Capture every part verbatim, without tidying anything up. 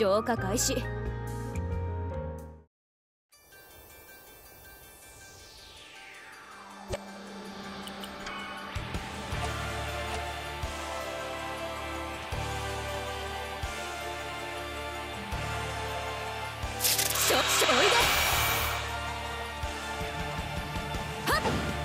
浄化開始。しょ、しょいで。はっ。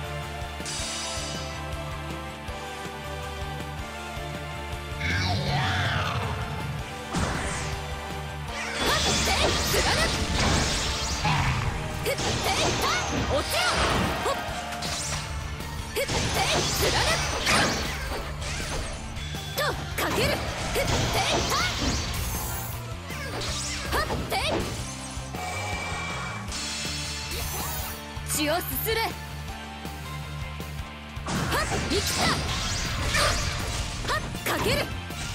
血をすすれ。はっ、生きた。はっ、かける。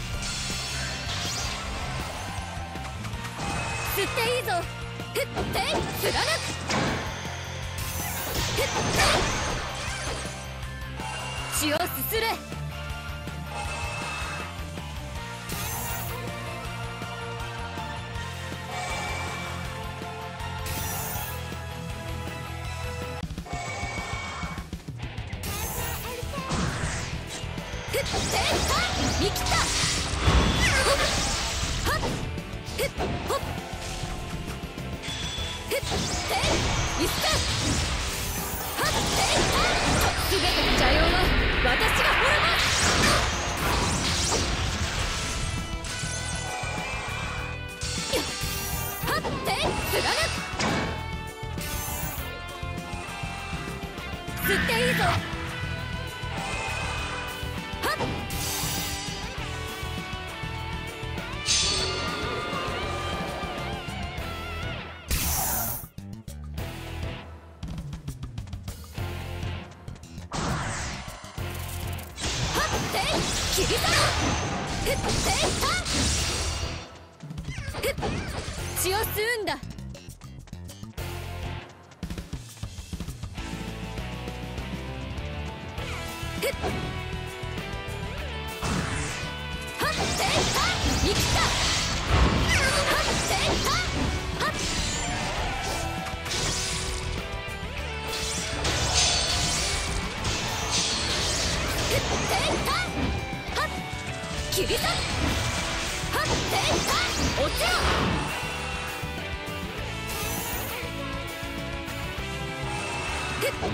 吸っていいぞ。ふって貫く。ふって血をすすれ。生きた。はっ、ふっほっ、ふっていっせ。はっ、すべての邪妖は私が滅ぼす。はって貫く。吸っていいぞ。切り裂く。ふってふっ血を吸うんだ。ふっはって生きた。はってはっふって切り裂く。はっては落ちろ。ふっ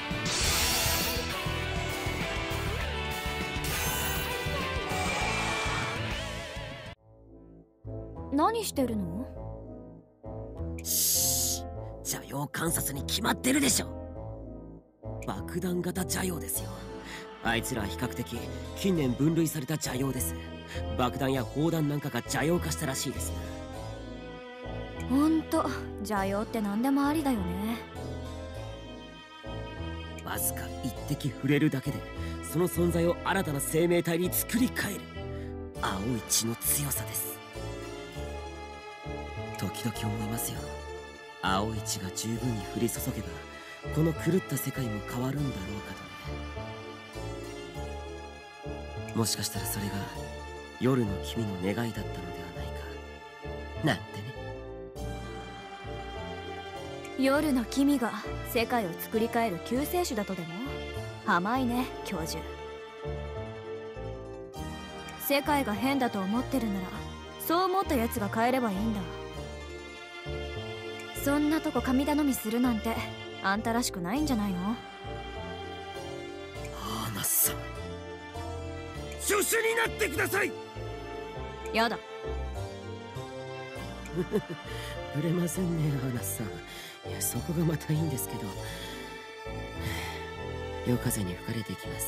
何してるの？ しー、邪妖観察に決まってるでしょ。爆弾型邪妖ですよ。あいつらは比較的近年分類された邪妖です。爆弾や砲弾なんかが邪妖化したらしいです。 ほんと邪妖って何でもありだよね。 わずか一滴触れるだけでその存在を新たな生命体に作り変える青い血の強さです。時々思いますよ。青い血が十分に降り注げばこの狂った世界も変わるんだろうかとね。もしかしたらそれが夜の君の願いだったのではないかなんてね。 夜の君が世界を作り変える救世主だとでも？甘いね教授。世界が変だと思ってるならそう思ったやつが変えればいいんだ。そんなとこ神頼みするなんてあんたらしくないんじゃないの？ アーナスさん、助手になってください。 やだ。 ぶれませんねアーナスさん。いや、そこがまたいいんですけど。夜風に吹かれていきます。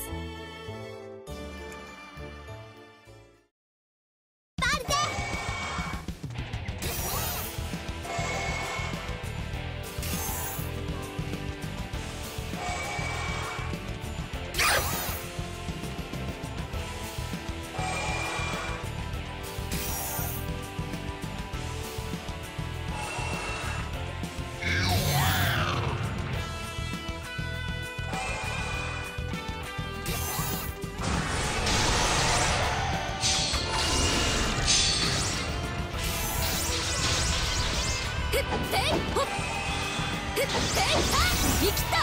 ふってほっふっては生きた。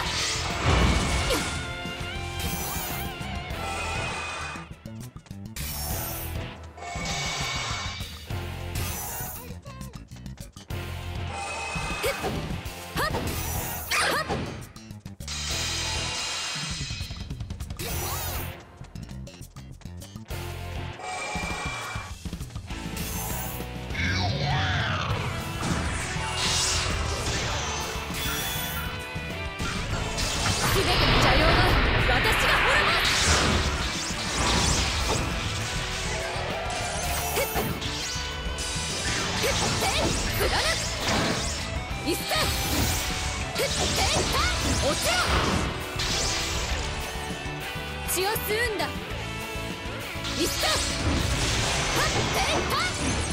血を吸うんだ。いっさはってはっ。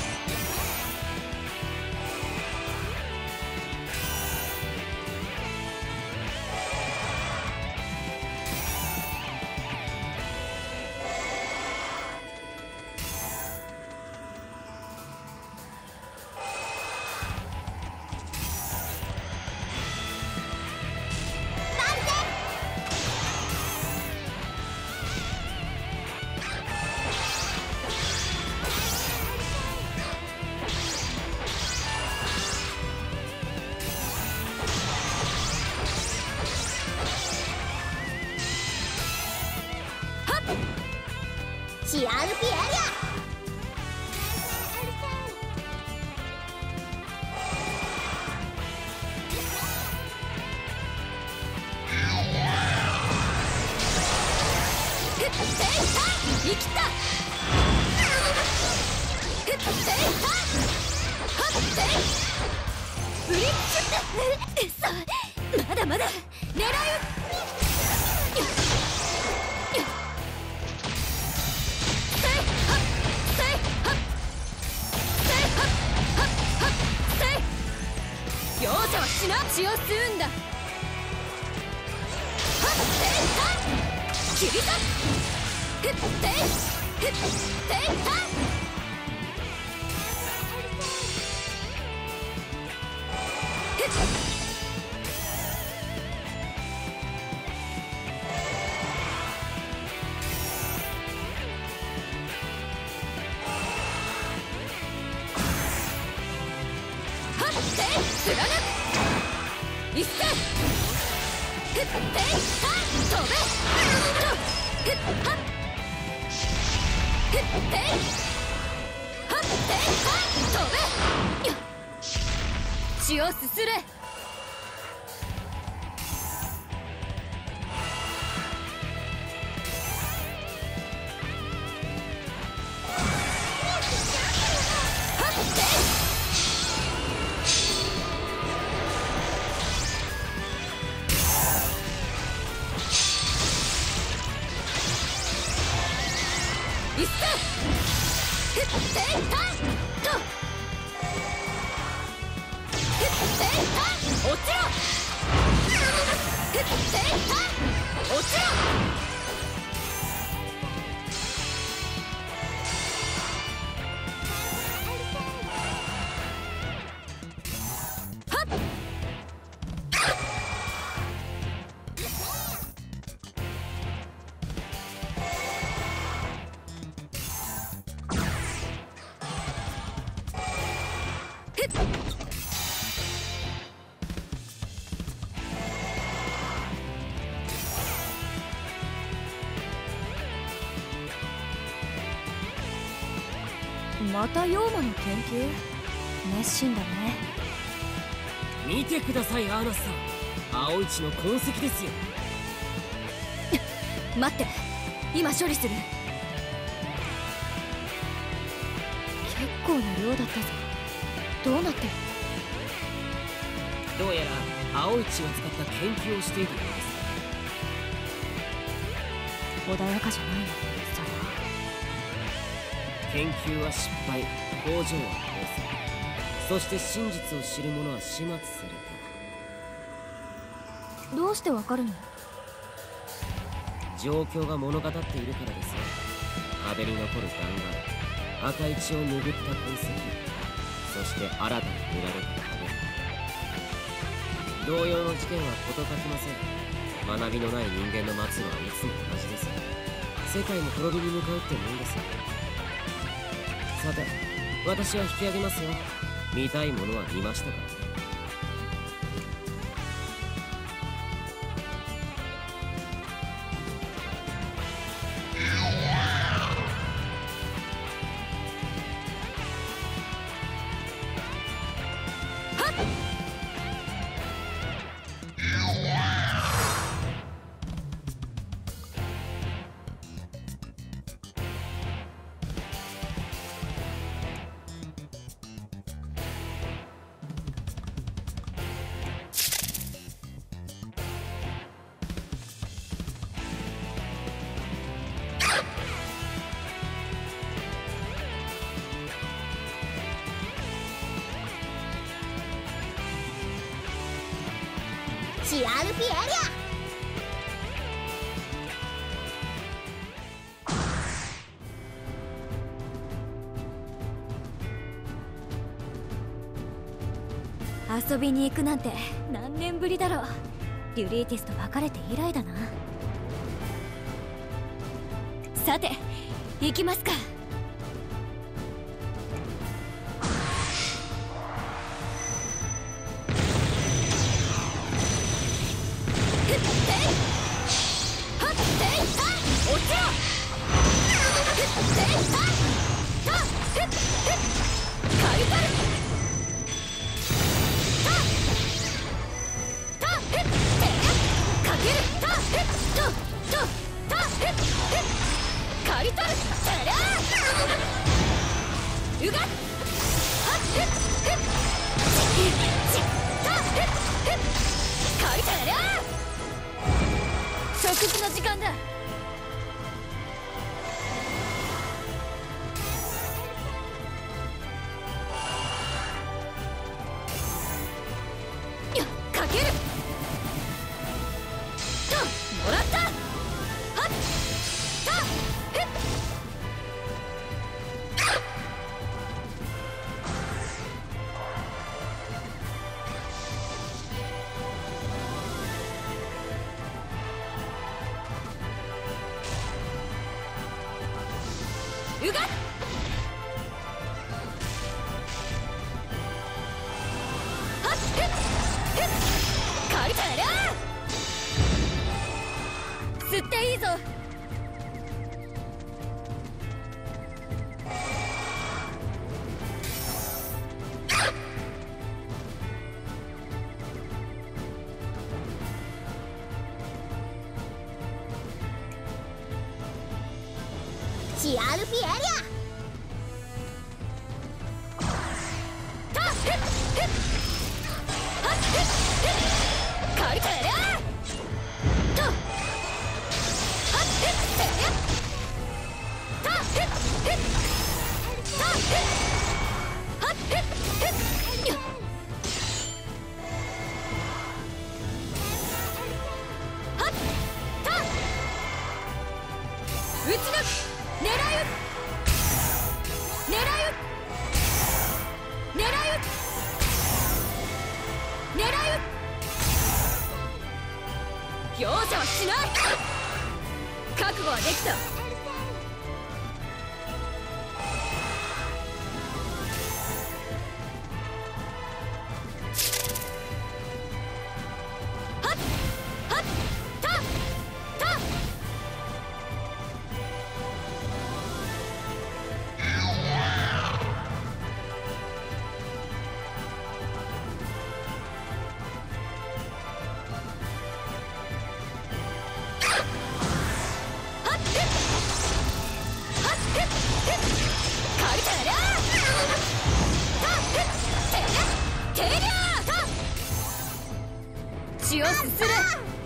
シアルピエリア。 生きた。ブリッジってまだまだ狙う。容赦はしな。血を吸うんだ。はって切り裂く。ふってふっては貫く。いっせふっては飛べ。ふっはふってはっては飛べ。よっ血をすすれ。いっせふってはっとふってはっ落ちろ。ふってはっ落ちろ。はっまた妖魔の研究熱心だね。 見てくださいアーナスさん、青一の痕跡ですよ。 待って、今処理する。結構な量だったぞ。どうなってる？ どうやら青一を使った研究をしているようです。 穏やかじゃないの、それは。 研究は失敗、工場は崩壊、そして真実を知る者は始末すると。どうしてわかるの？ 状況が物語っているからですよ。壁に残る弾丸、赤い血を拭った痕跡、そして新たに塗られた壁。 同様の事件は事欠きません。学びのない人間の末路はいつも同じです。世界の滅びに向かうってもんですよ。さて、私は引き上げますよ。見たいものは見ましたからね。 シアールピエリア。遊びに行くなんて何年ぶりだろう。リュリーティスと別れて以来だな。さて行きますか。食事の時間だ。よっ、かけるともらった。はったへっうがっはっへっへっ借りたやりゃ吸っていいぞ。 シアールピエリア。 たっへっへっはっへっへっ借りたやりゃとはっへっへったっへっへったっへっはっへっへっよっはったっ撃ち抜く。狙い撃狙い撃狙い撃狙い撃容赦はしない。覚悟はできた。はっはったった血をすする。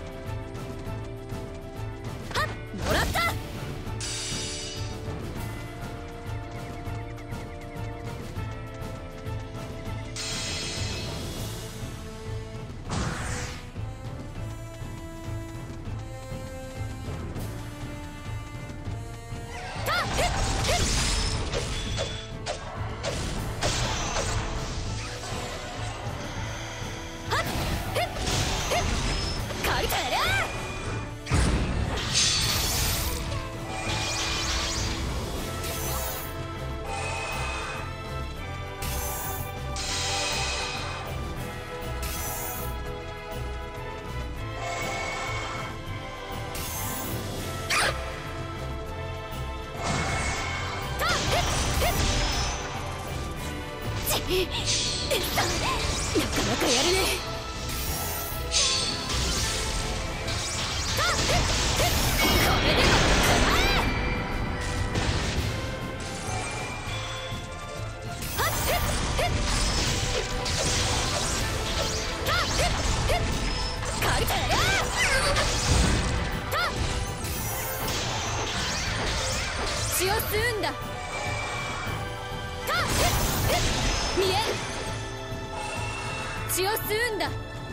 はっもらった。たっへっへっはっへっなかやるね。これでも血を吸うんだ。見える。血を吸うんだ。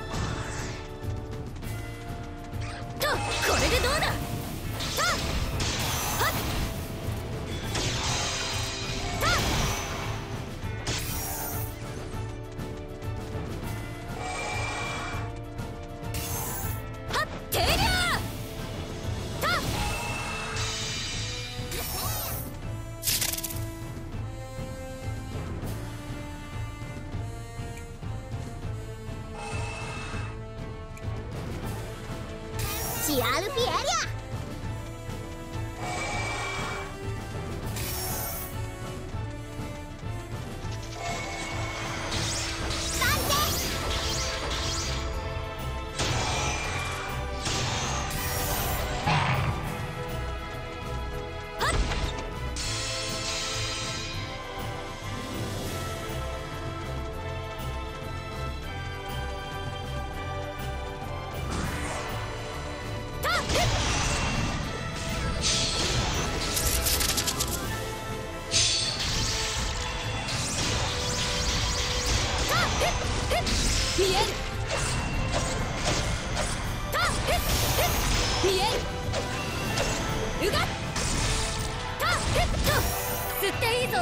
とこれでどうだ。 ジアールピー エリア。 見える。見える。うがったヘッと吸っていいぞ。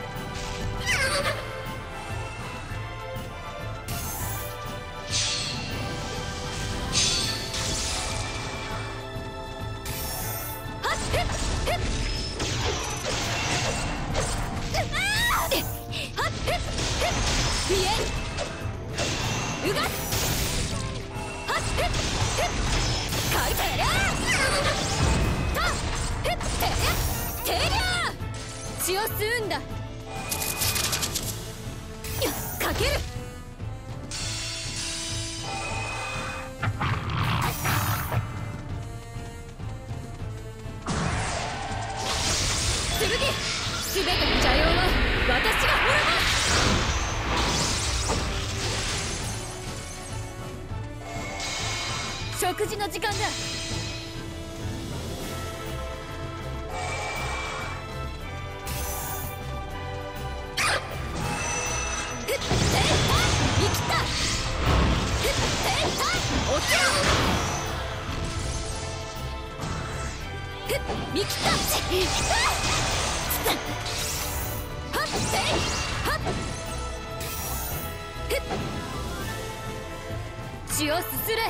はっへっへっはっへっへっ見える。うがっはっへっへっかいてりゃたへってりゃてりゃ血を吸うんだ。かける。剣すべての邪妖は私が滅ぼす。食事の時間だ。生きた。落ちろ。見切った。はっせいはっ血をすすれ。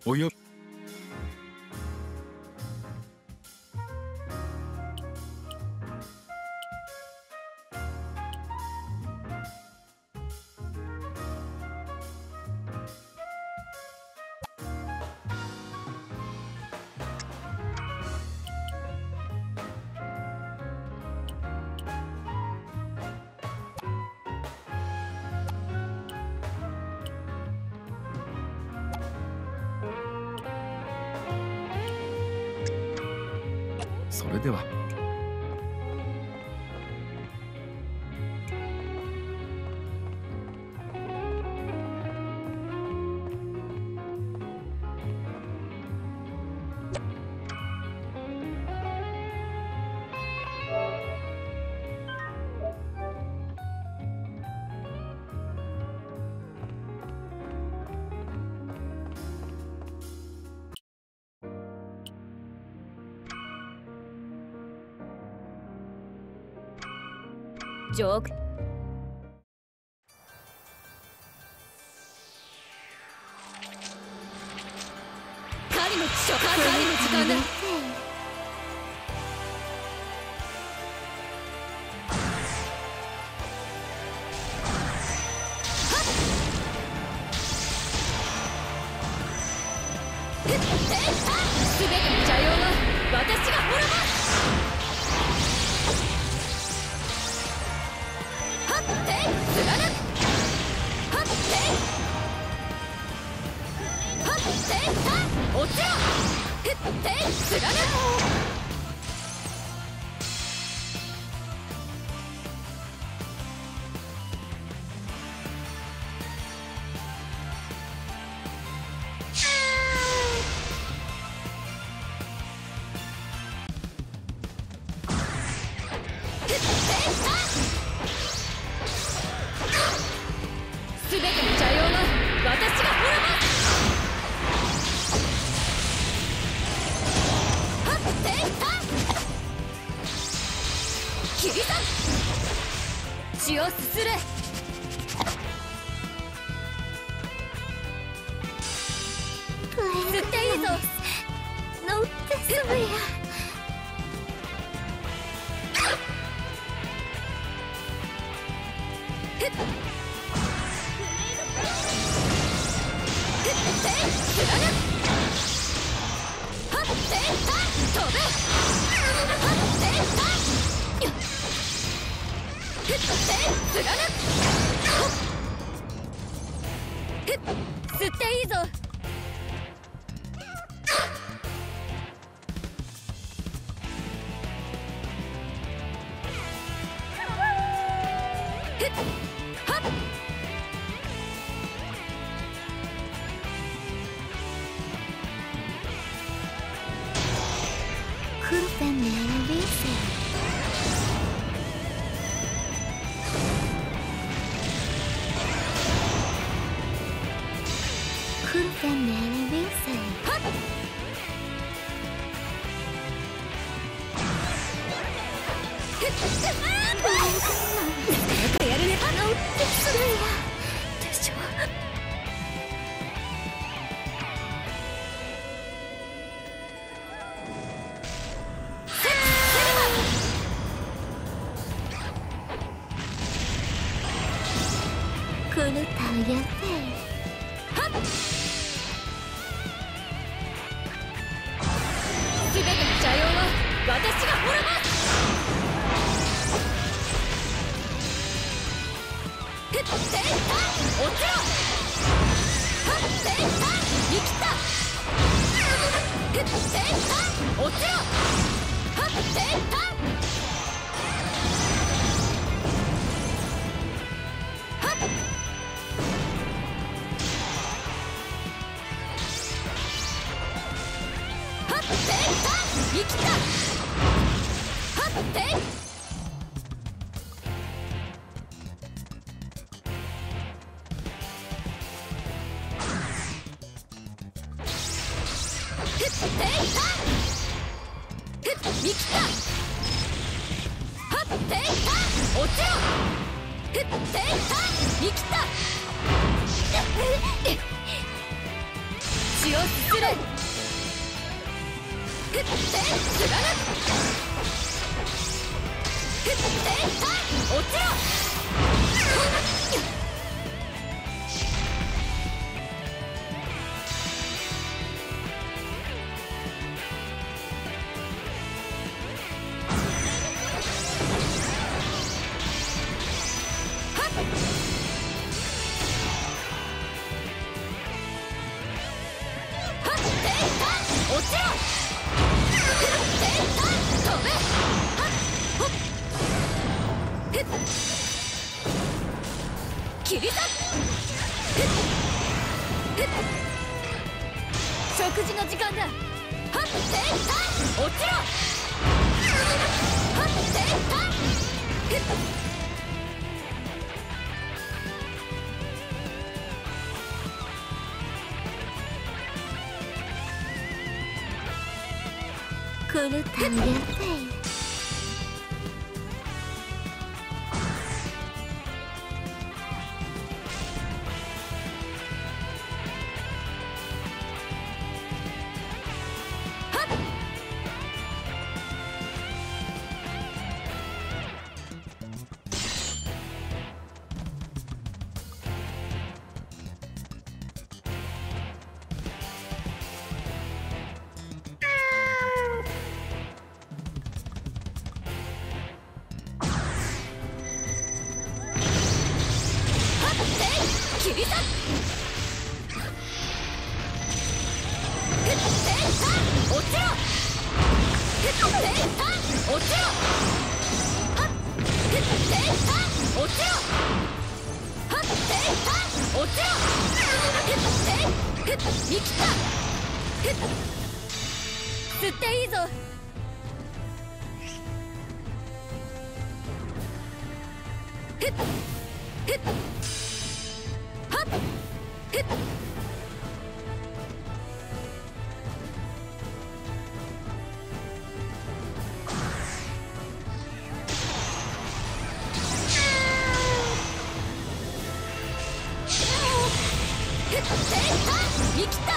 およそれでは。 ジョーク。狩りの時間、狩りの時間だ。すべての邪妖は私が滅ぼす。落ちろ。ふって貫く。すべての邪妖は私が滅ぼす。切り裂く。血をすすれ。吸っていいぞ。乗ってすむや。ふっふって貫く。はって飛べ。はってふって貫く。ふっ吸っていいぞ。ふっはっ Curi-agentやるね。鼻をってするやでしょ。このタイヤではっ。すべての邪妖は私が滅ぼす。ふっていった。落ちろ。はっていった。生きた。ふっていった。落ちろ。はっていった。はっ。はっていった。生きた。はっていった。ふっていった。ふっ生きた。はっていった。落ちろ。ふっていった。生きた。 血をすする。ふって貫く。ふってた落ちろ。切り裂く。食事の時間だ。はってた落ちろ。はってた Curi-agent. 切り裂く。ふってた落ちろ。ふってた落ちろ。はっふってた落ちろ。はってた落ちろ。ふってふっ生きた。ふっ吸っていいぞ。ふっふっはっふっふってた生きた。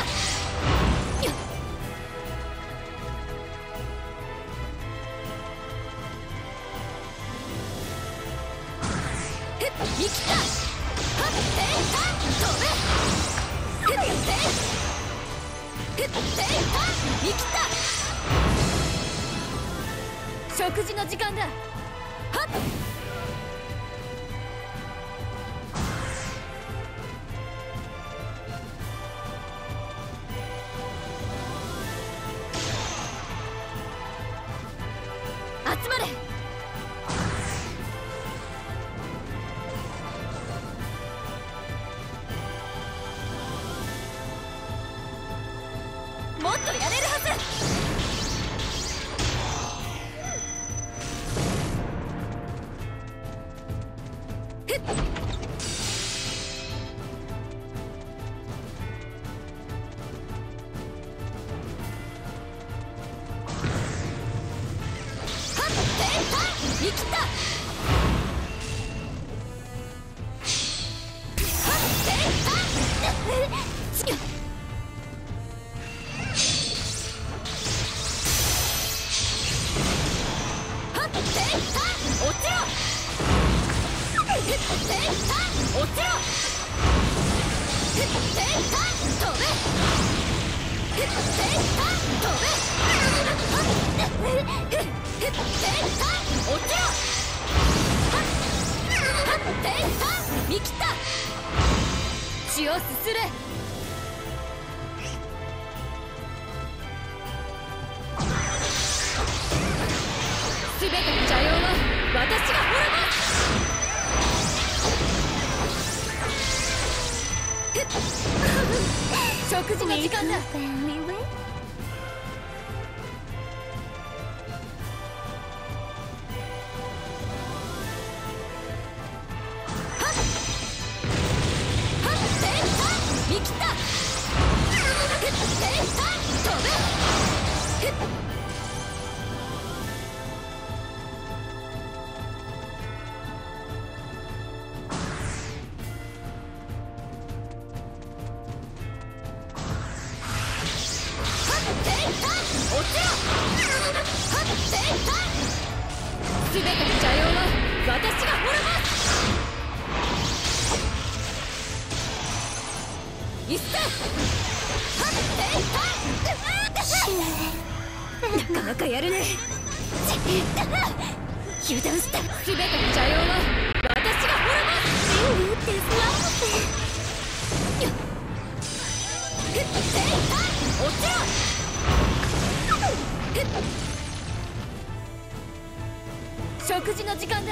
ふっ生きた。はってた飛べ。ふってふってた生きた。食事の時間だ。はっ集まれ。もっとやれるはず。ふっはってた生きた。はってたちはってた落ちろ。ふってた落ちろ。ふってた飛べ。ふってた飛べ。はっふってた落ちろ。はっはってた生きた。血をすすれ。すべての邪妖は私が滅ぼす。食事の時間だ。生きた。ふってた飛べ。ふっ落ちろ。はっていった。全ての邪妖は私が滅ぼす。一斉はっていった。なかなかやるね。油断した。全ての邪妖は私が滅ぼす。全部打ってスワップ。よっふっていった。落ちろ。食事の時間だ。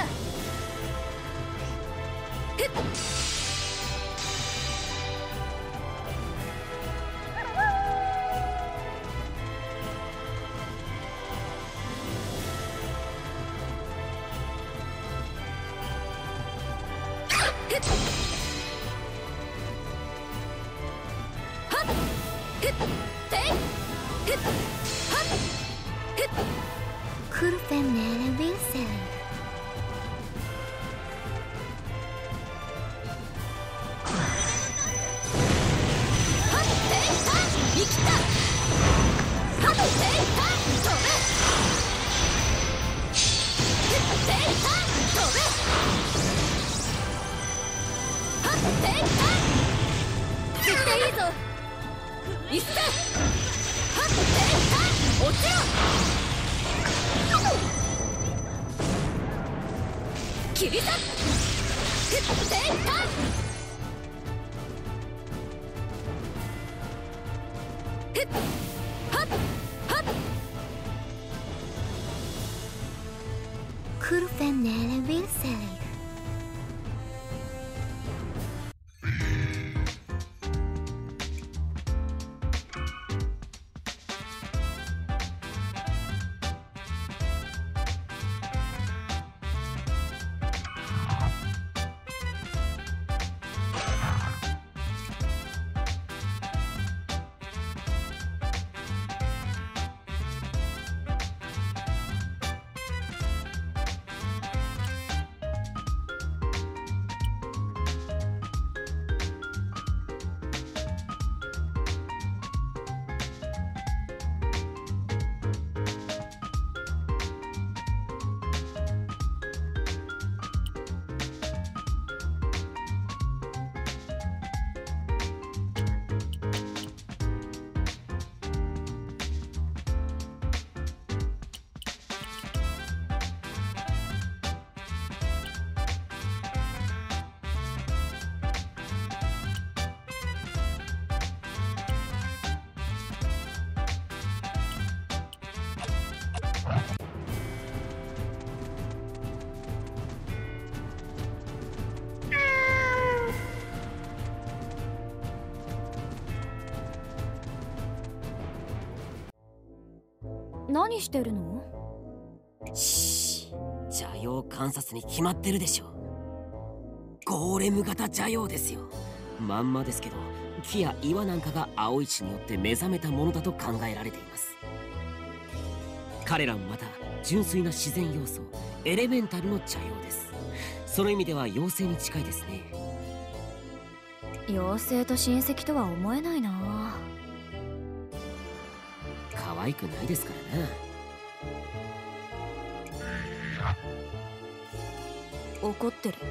何してるの？ しー、邪妖観察に決まってるでしょ。ゴーレム型邪妖ですよ。まんまですけど、木や岩なんかが青い血によって目覚めたものだと考えられています。彼らもまた純粋な自然要素、エレメンタルの邪妖です。その意味では妖精に近いですね。 妖精と親戚とは思えないな。 可愛くないですからな。 怒ってる。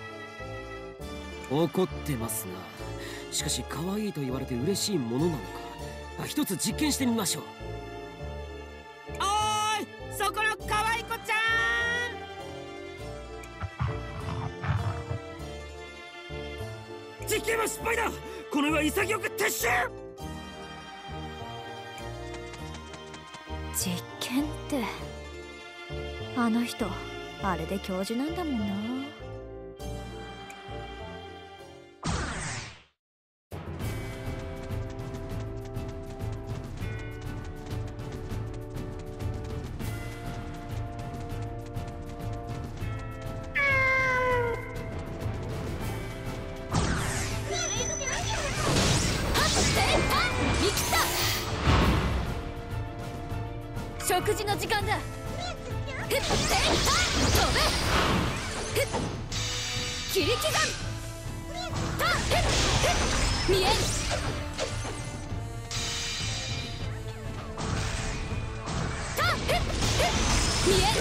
怒ってますが、しかし可愛いと言われて嬉しいものなのか、一つ実験してみましょう。おーい、そこの可愛い子ちゃん。実験は失敗だ。この世は潔く撤収。 実験ってあの人あれで教授なんだもんな。食事の時間だ。ふっていった。飛べ。ふっ切り刻む。たふっふっ見える。 見え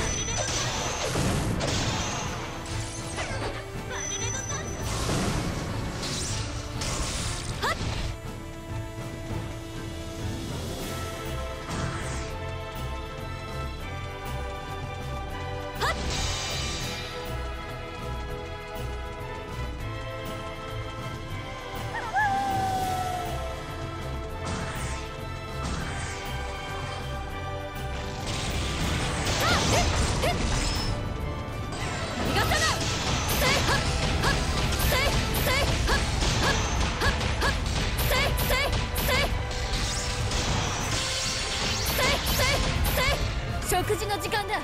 食事の時間だ。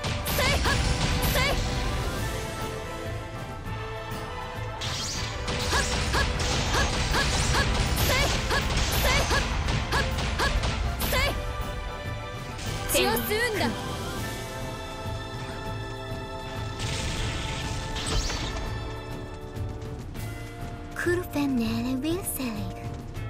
血を吸うんだ。 Kurfenere will sell it.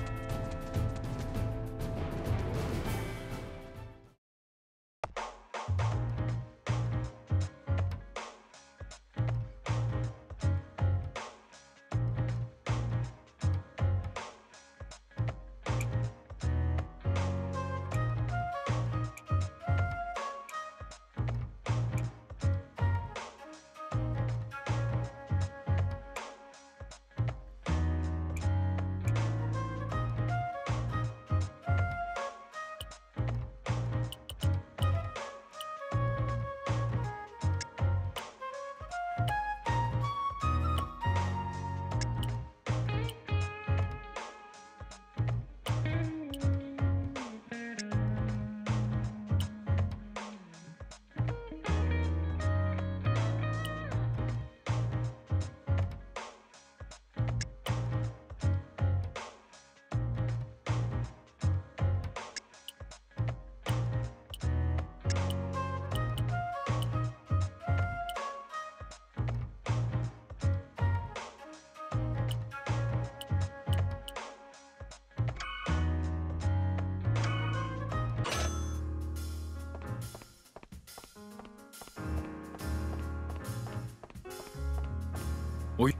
おい。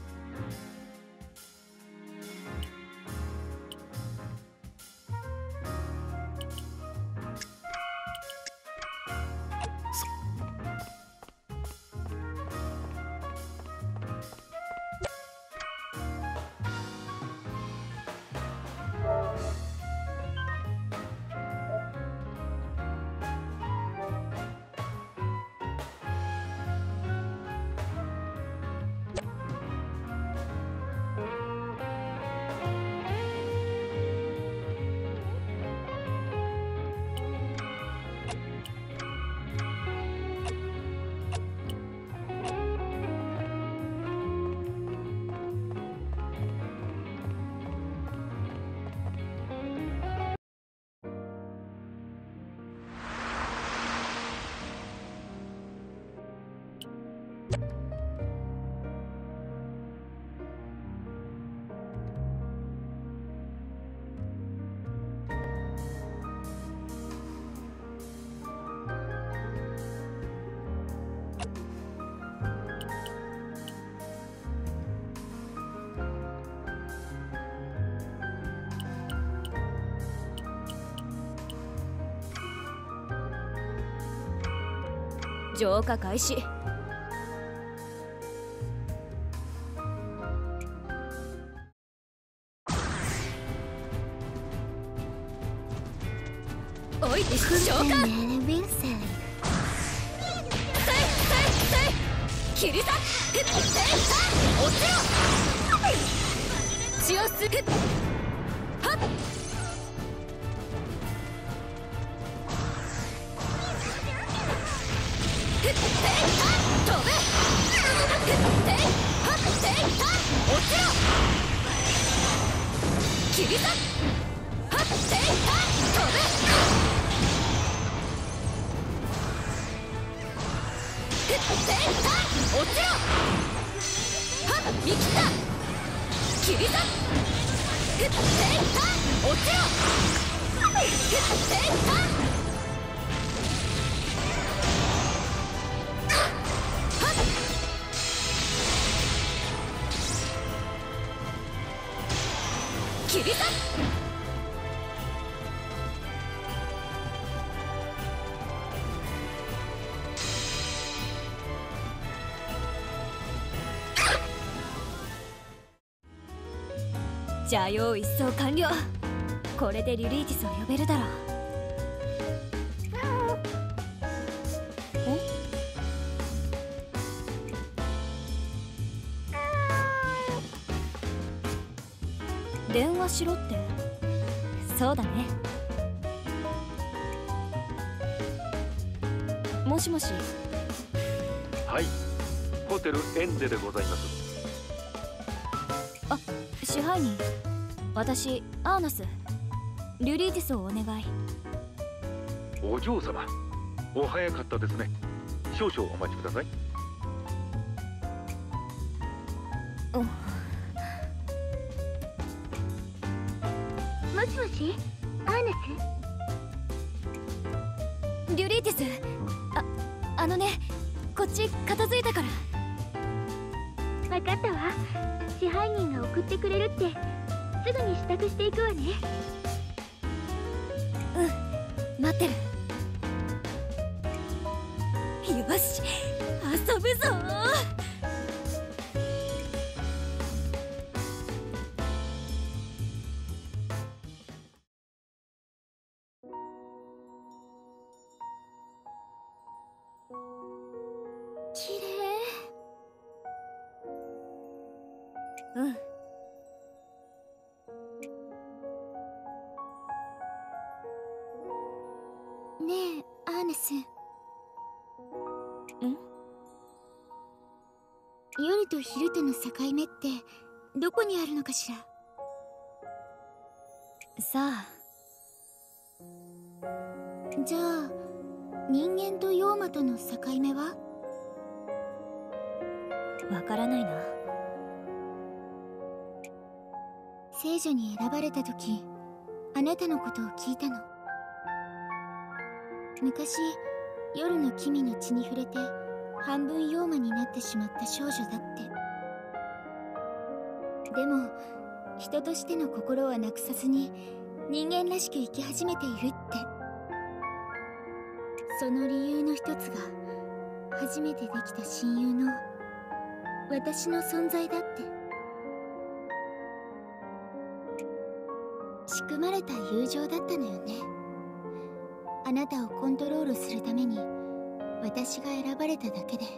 浄化開始。おい、浄化。切り裂く。落ちろ。血を吸う。はっ。飛べ。落ちろ。切り裂く。飛べ。落ちろ。はっ、生きた。切り裂く。落ちろ。は切り裂く。邪陽一掃完了。これでリュリーティスを呼べるだろう。電話しろって。そうだね。もしもし。 はい、ホテルエンデでございます。 あ、支配人、私アーナス。リュリーティスをお願い。 お嬢様、お早かったですね。少々お待ちください。 うん。 もしもし、アーナス。リュリーティス、あ、あのね、こっち片付いたから。 分かったわ。支配人が送ってくれるって、すぐに支度していくわね。 うん、待ってる。よし、遊ぶぞ。 綺麗。 うん。 ねえ、アーネス。ん？夜と昼との境目ってどこにあるのかしら。 さあ。 じゃあ人間と妖魔との境目は？ わからないな。 聖女に選ばれた時、あなたのことを聞いたの。昔夜の君の血に触れて半分妖魔になってしまった少女だって。でも人としての心はなくさずに人間らしく生き始めているって。その理由の一つが初めてできた親友の私の存在だって。仕組まれた友情だったのよね。あなたをコントロールするために私が選ばれただけで。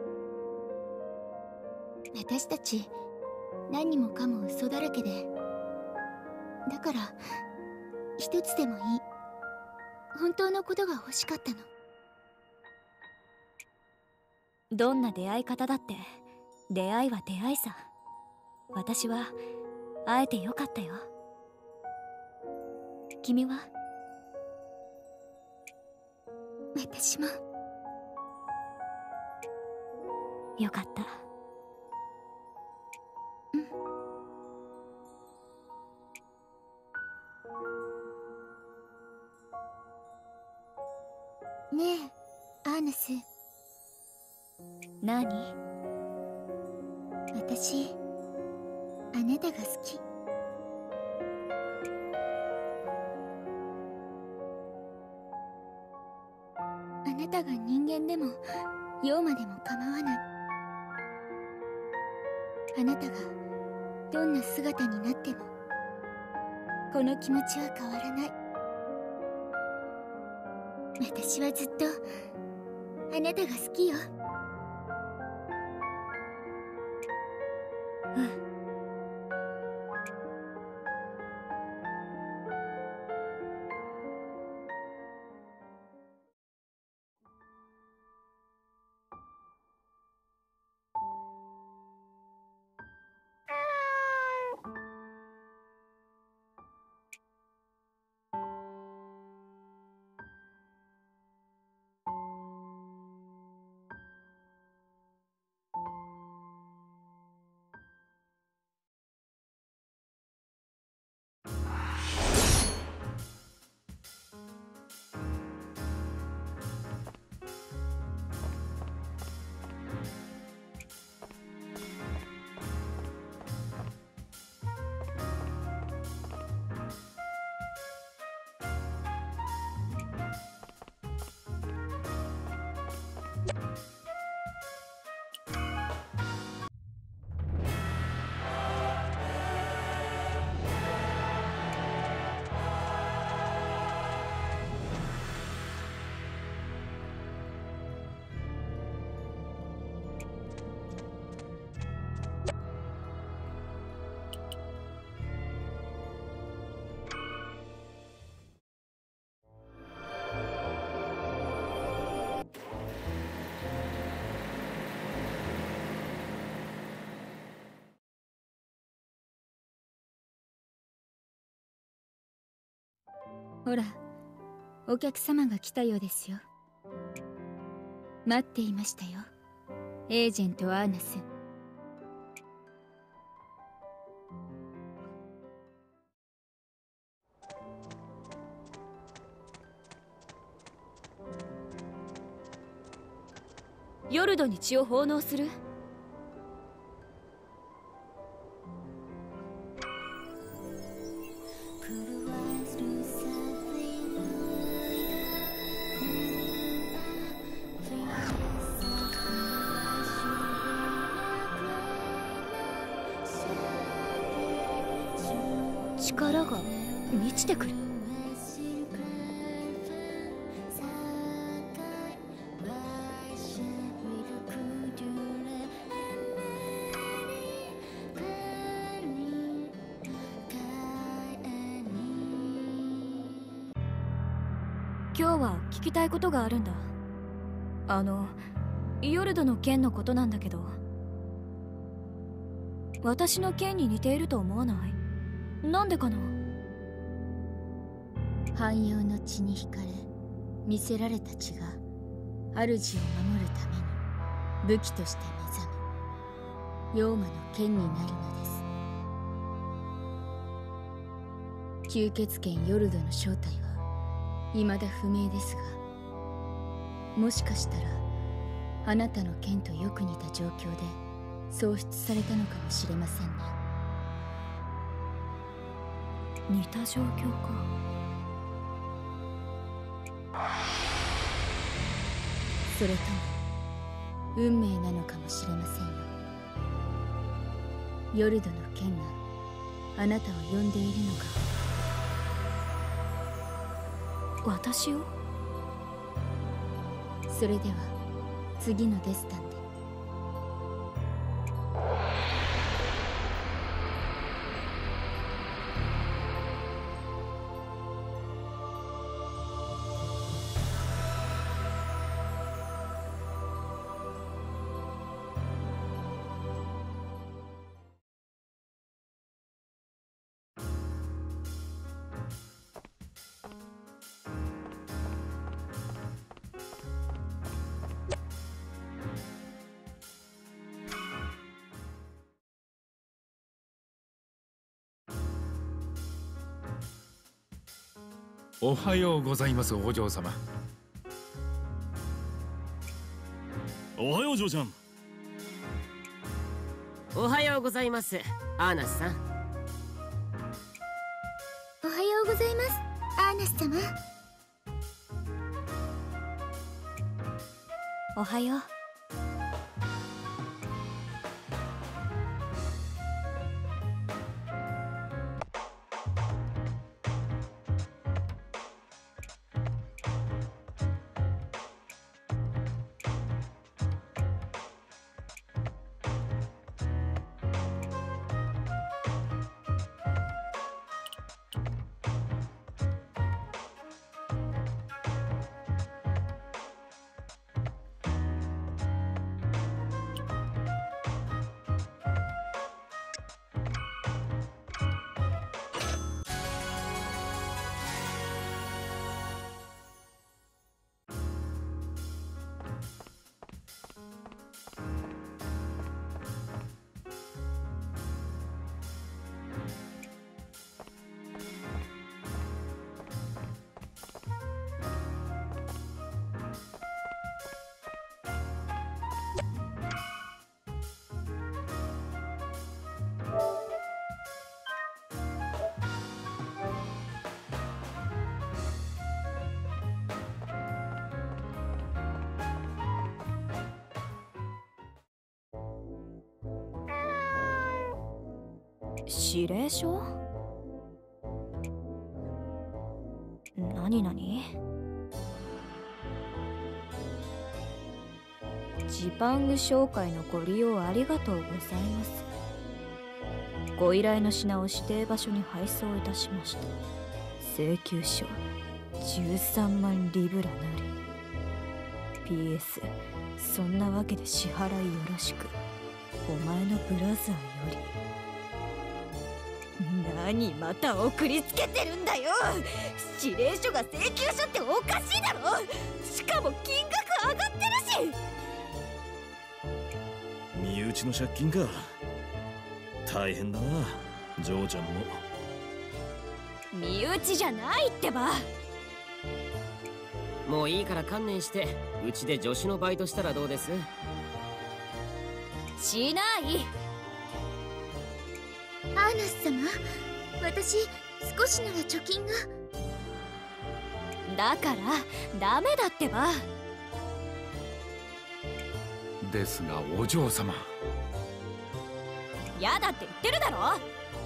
私たち何もかも嘘だらけで、だから一つでもいい本当のことが欲しかったの。 どんな出会い方だって出会いは出会いさ。私は会えてよかったよ。君は？ 私も。 よかった。 うん。ねえ、アーナス。 何？ 私、あなたが好き。あなたが人間でも妖魔でも構わない。あなたがどんな姿になってもこの気持ちは変わらない。私はずっとあなたが好きよ。 うん。 ほら、お客様が来たようですよ。待っていましたよ、エージェントアーナス。 ヨルドに血を奉納する。力が満ちてくる。今日は聞きたいことがあるんだ。あのヨルドの剣のことなんだけど、私の剣に似ていると思わない？なんでかな？ 汎用の血に惹かれ見せられた血が主を守るために武器として目覚め妖魔の剣になるのです。吸血剣ヨルドの正体は未だ不明ですが、もしかしたらあなたの剣とよく似た状況で喪失されたのかもしれませんね。 似た状況か。 それとも運命なのかもしれませんよ。ヨルドの剣があなたを呼んでいるのか。 私を？ それでは次のデスタンで。 おはようございます、お嬢様。 おはよう、嬢ちゃん。 おはようございます、アーナスさん。 おはようございます、アーナス様。 おはよう。指令書？何何？ジパング商会のご利用ありがとうございます。ご依頼の品を指定場所に配送いたしました。請求書じゅうさんまんリブラなり。 ピーエス そんなわけで支払いよろしく。お前のブラザーより。 何また送りつけてるんだよ。指令書が請求書っておかしいだろ。しかも金額上がってるし。 身内の借金か。大変だな、ジョーちゃんも。 身内じゃないってば。 もういいから観念して、うちで助手のバイトしたらどうです？ しない。 アーナス様、私少しなら貯金が。 だからダメだってば。 ですがお嬢様、 やだって言ってるだろ。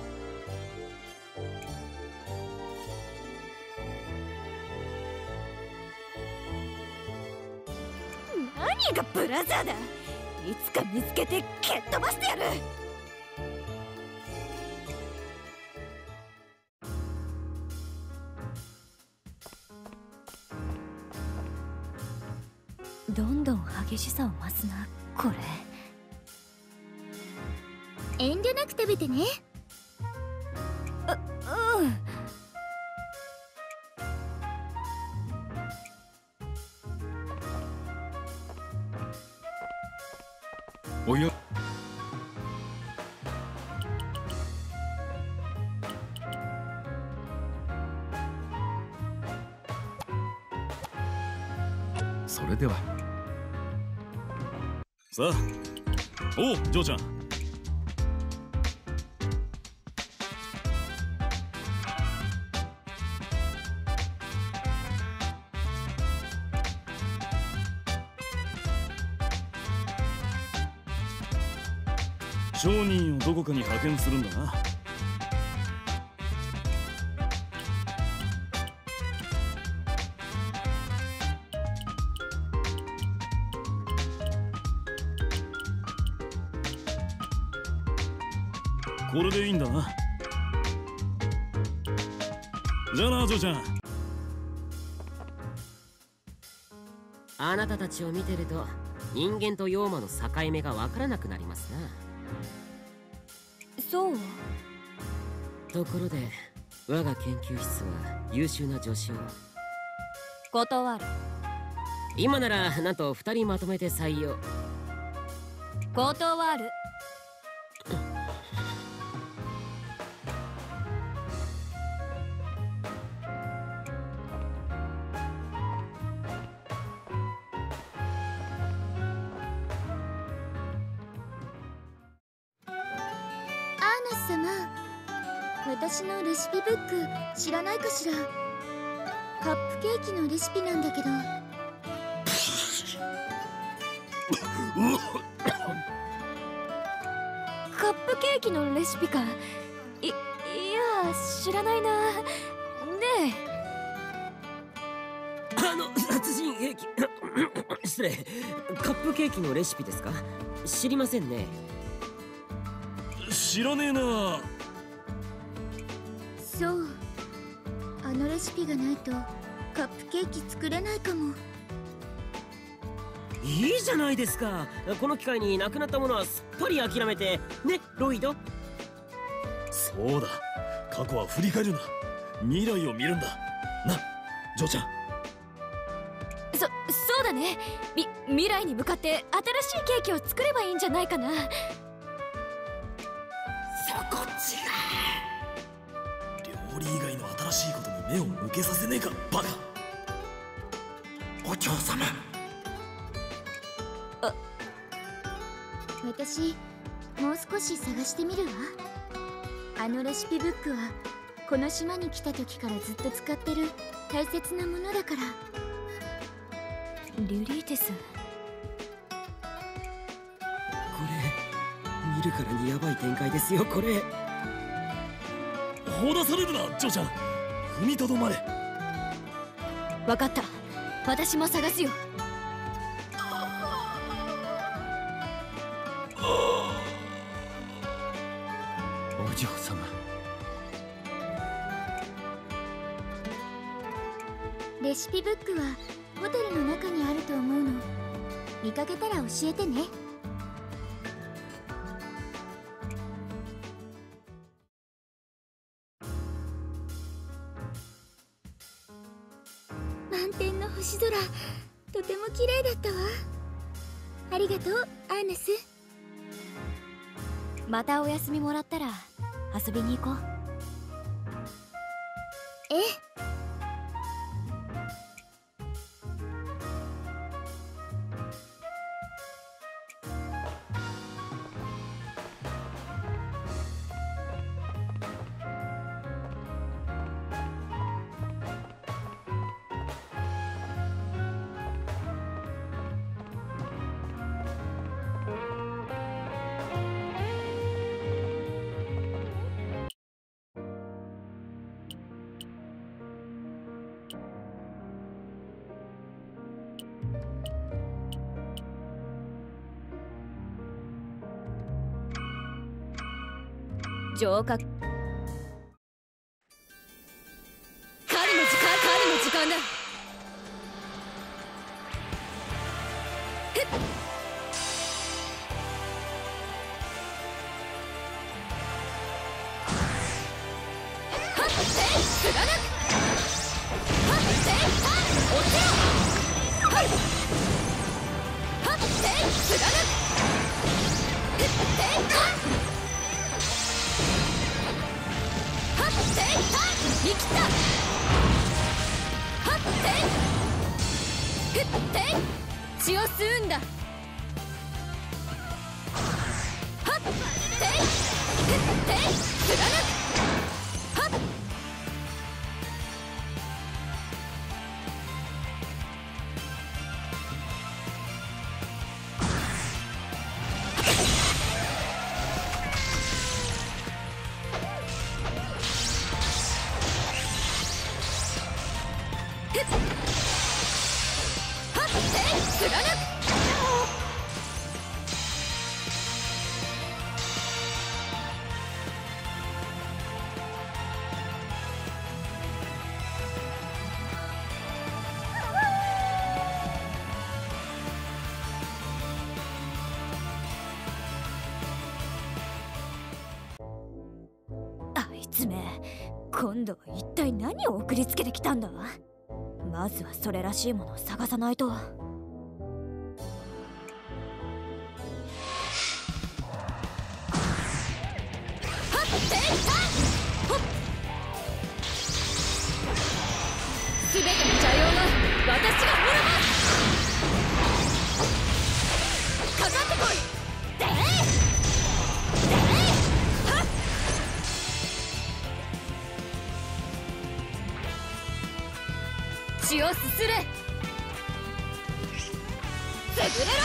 何がブラザーだ。いつか見つけて蹴っ飛ばしてやる。どんどん激しさを増すな、これ。 遠慮なく食べてね。 う、うんおや、それでは。 さあ、おうジョーちゃん。商人をどこかに派遣するんだな。これでいいんだな。じゃあな、ジョーちゃん。 あなたたちを見てると人間と妖魔の境目がわからなくなりますな。 そう。 ところで我が研究室は優秀な助手を。 断る。 今ならなんとふたりまとめて採用。 断る。 私のレシピブック知らないかしら。カップケーキのレシピなんだけど。 カップケーキのレシピか。い、いや知らないな。ねえ、あの殺人兵器失礼、カップケーキのレシピですか？知りませんね。 知らねえな。 そう、あのレシピがないとカップケーキ作れないかも。 いいじゃないですか。この機会になくなったものはすっぱり諦めてね、ロイド。 そうだ、過去は振り返るな、未来を見るんだな、ジョーちゃん。 そ、そうだね。み、未来に向かって新しいケーキを作ればいいんじゃないかな。 そこ違う。料理以外の新しいことに目を向けさせねえか、バカ。 お嬢様。 あ、 私もう少し探してみるわ。あのレシピブックはこの島に来た時からずっと使ってる大切なものだから。 リリーテス、 これ見るからにヤバい展開ですよ。これ放出されるな、ジョーちゃん。踏みとどまれ。 分かった、私も探すよ。 お嬢様。 レシピブックはホテルの中にあると思うの。見かけたら教えてね。 星空とても綺麗だったわ。ありがとうアーネス。 またお休みもらったら遊びに行こう。 ええ。 浄化。狩りの時間、狩りの時間だ。はっせい貫く。はっせいはっ落ちろ。はいはっせい貫く。ふってはっ生きた。はってふって血を吸うんだ。はってふって貫く。はっ今度は一体何を送りつけてきたんだ。まずはそれらしいものを探さないと。すべての邪妖は私が滅ぼす。かかってこい。でーでーはっ血をすすれ。潰れろ。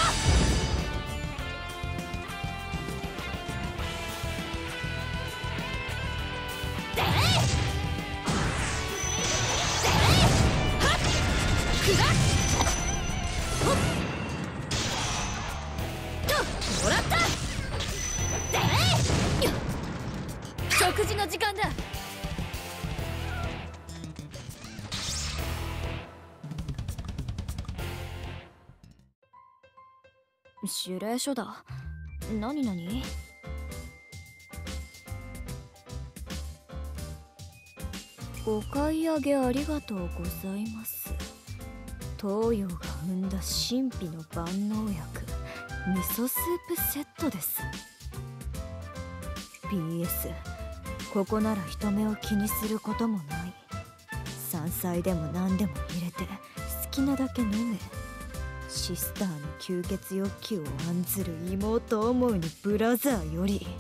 でーでーはっくらっほっともらった。でーよっ食事の時間だ。指令書だ。なになに？お買い上げありがとうございます。東洋が生んだ神秘の万能薬味噌スープセットです。 ピーエス ここなら人目を気にすることもない。山菜でも何でも入れて好きなだけ飲め。シスターの吸血欲求を案ずる妹思いのブラザーより。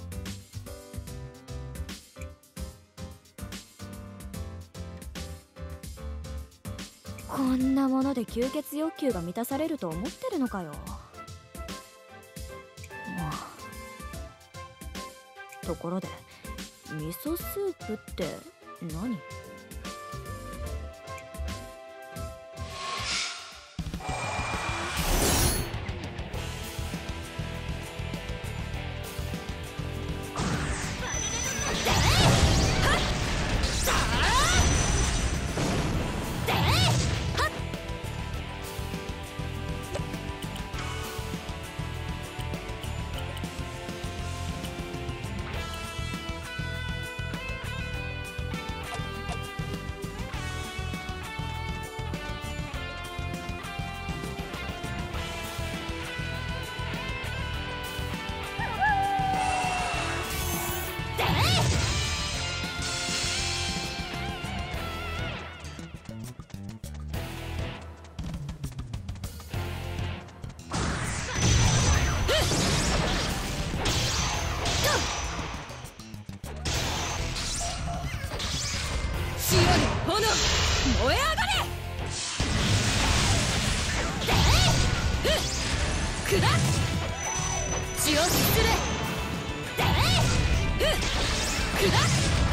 こんなもので吸血欲求が満たされると思ってるのかよ。ところで味噌スープって何？ くら血をするでえっくら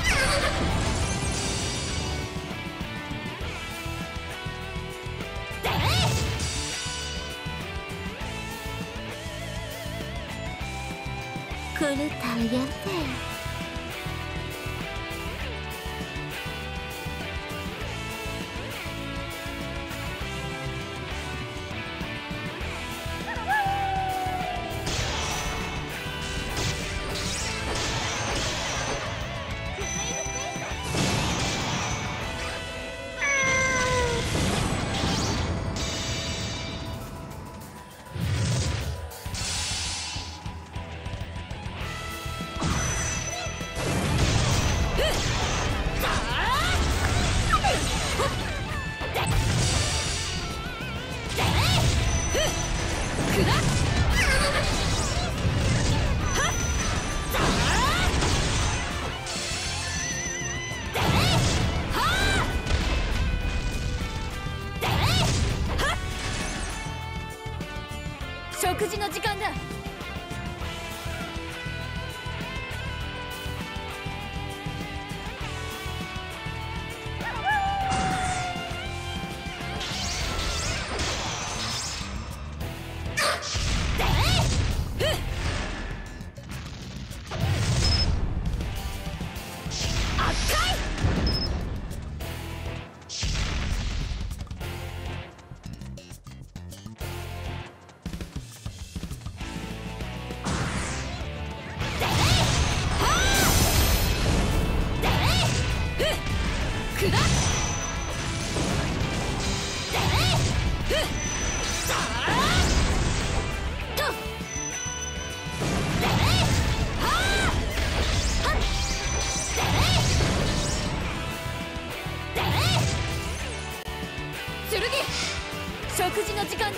でえこれたやって食事の時間だ。食事の時間だ。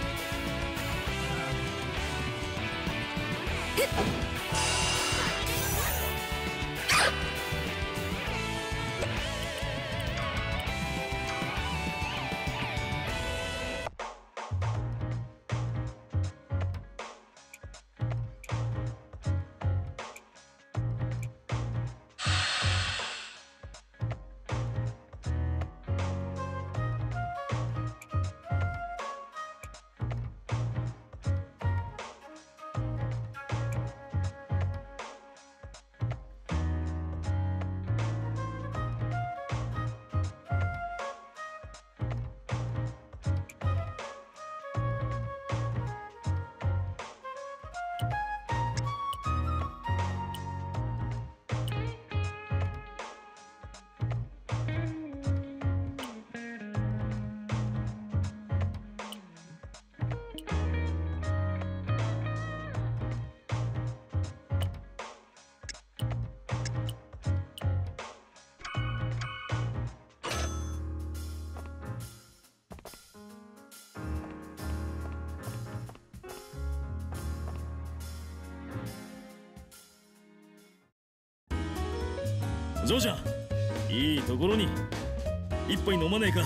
ジョーちゃん、いいところに一杯飲まねえか。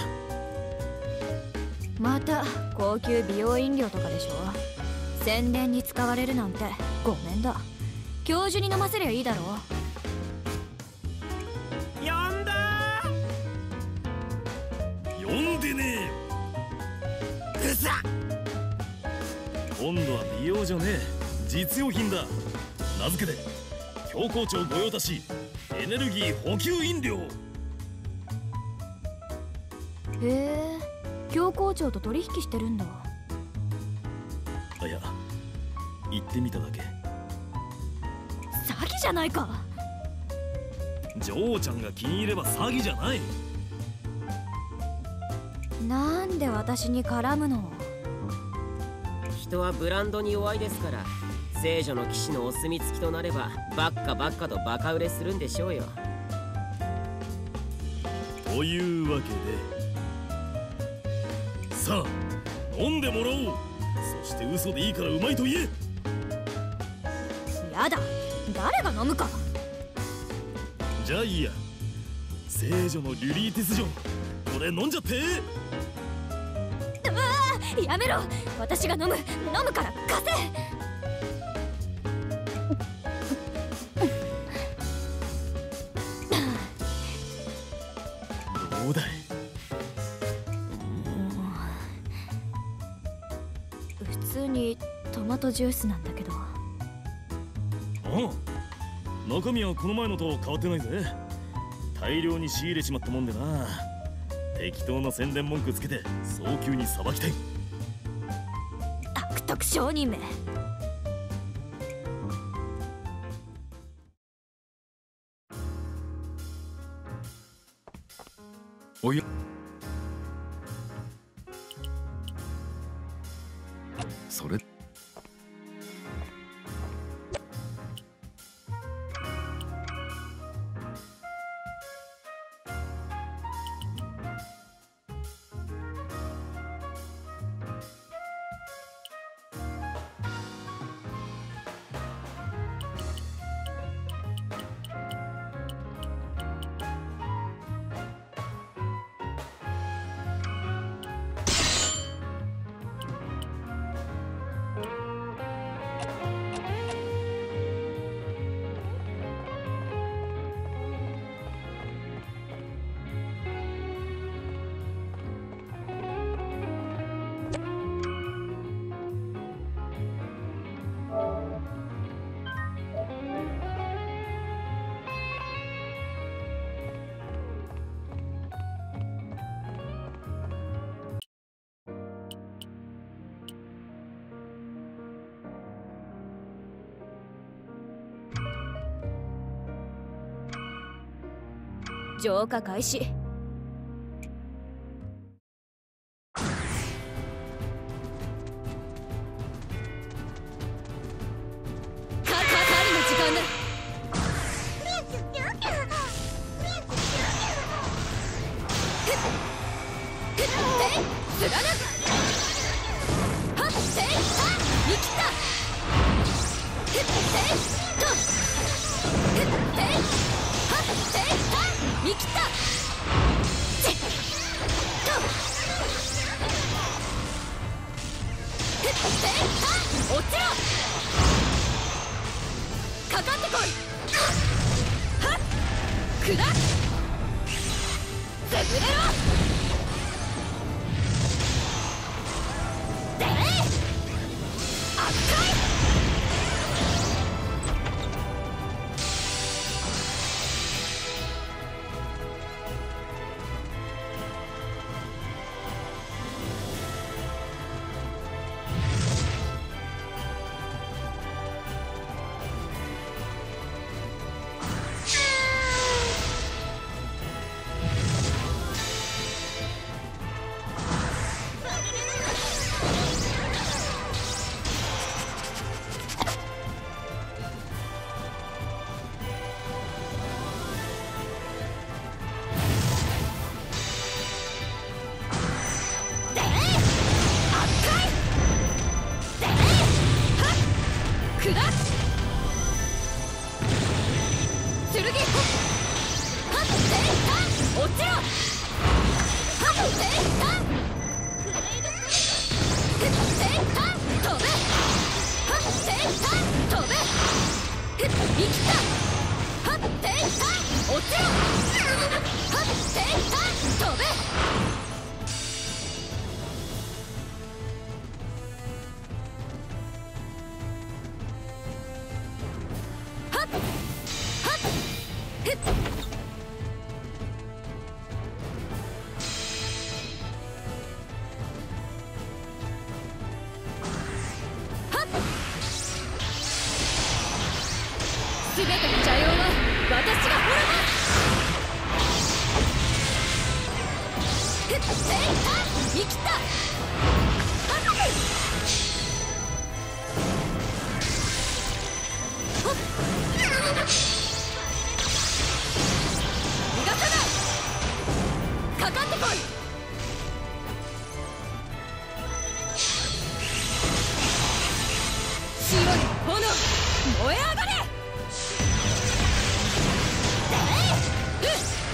また高級美容飲料とかでしょ。宣伝に使われるなんてごめんだ。教授に飲ませりゃいいだろう。 呼んだー。呼んでねえよ。ぐさっ。今度は美容じゃねえ、実用品だ。名付けて教皇庁御用達エネルギー補給飲料。 へえ、教皇庁と取引してるんだ。 あ、いや、言ってみただけ。 詐欺じゃないか。 ジョーちゃんが気に入れば詐欺じゃない。 なんで私に絡むの。 人はブランドに弱いですから、聖女の騎士のお墨付きとなればバッカバッカとバカ売れするんでしょうよ。 というわけでさあ飲んでもらおう。そして嘘でいいからうまいと言え。 やだ、誰が飲むか。 じゃあいいや、聖女のリュリーテスジョン、これ飲んじゃって。 うわやめろ。私が飲む飲むから貸せ。 どうだい。 普通にトマトジュースなんだけど。 ああ、中身はこの前のと変わってないぜ。大量に仕入れちまったもんでな。適当な宣伝文句つけて早急にさばきたい。 悪徳商人め。 おや、それ浄化開始。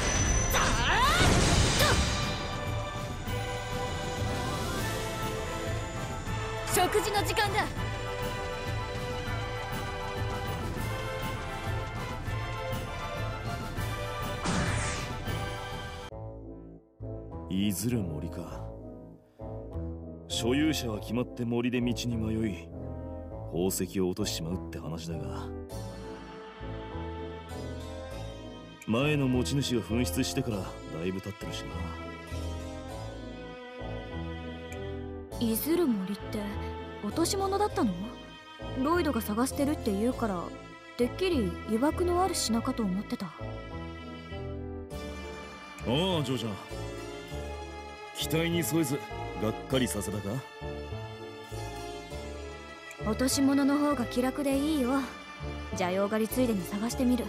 逃食事の時間だ。 いずる森か。所有者は決まって森で道に迷い宝石を落としちまうって話だが、前の持ち主が紛失してからだいぶ経ってるしな。 いずる森って落とし物だったの？ロイドが探してるって言うからてっきり曰くのある品かと思ってた。ああ、ジョーちゃん、期待に添えずがっかりさせたか？ 落とし物の方が気楽でいいよ。邪陽狩りついでに探してみる。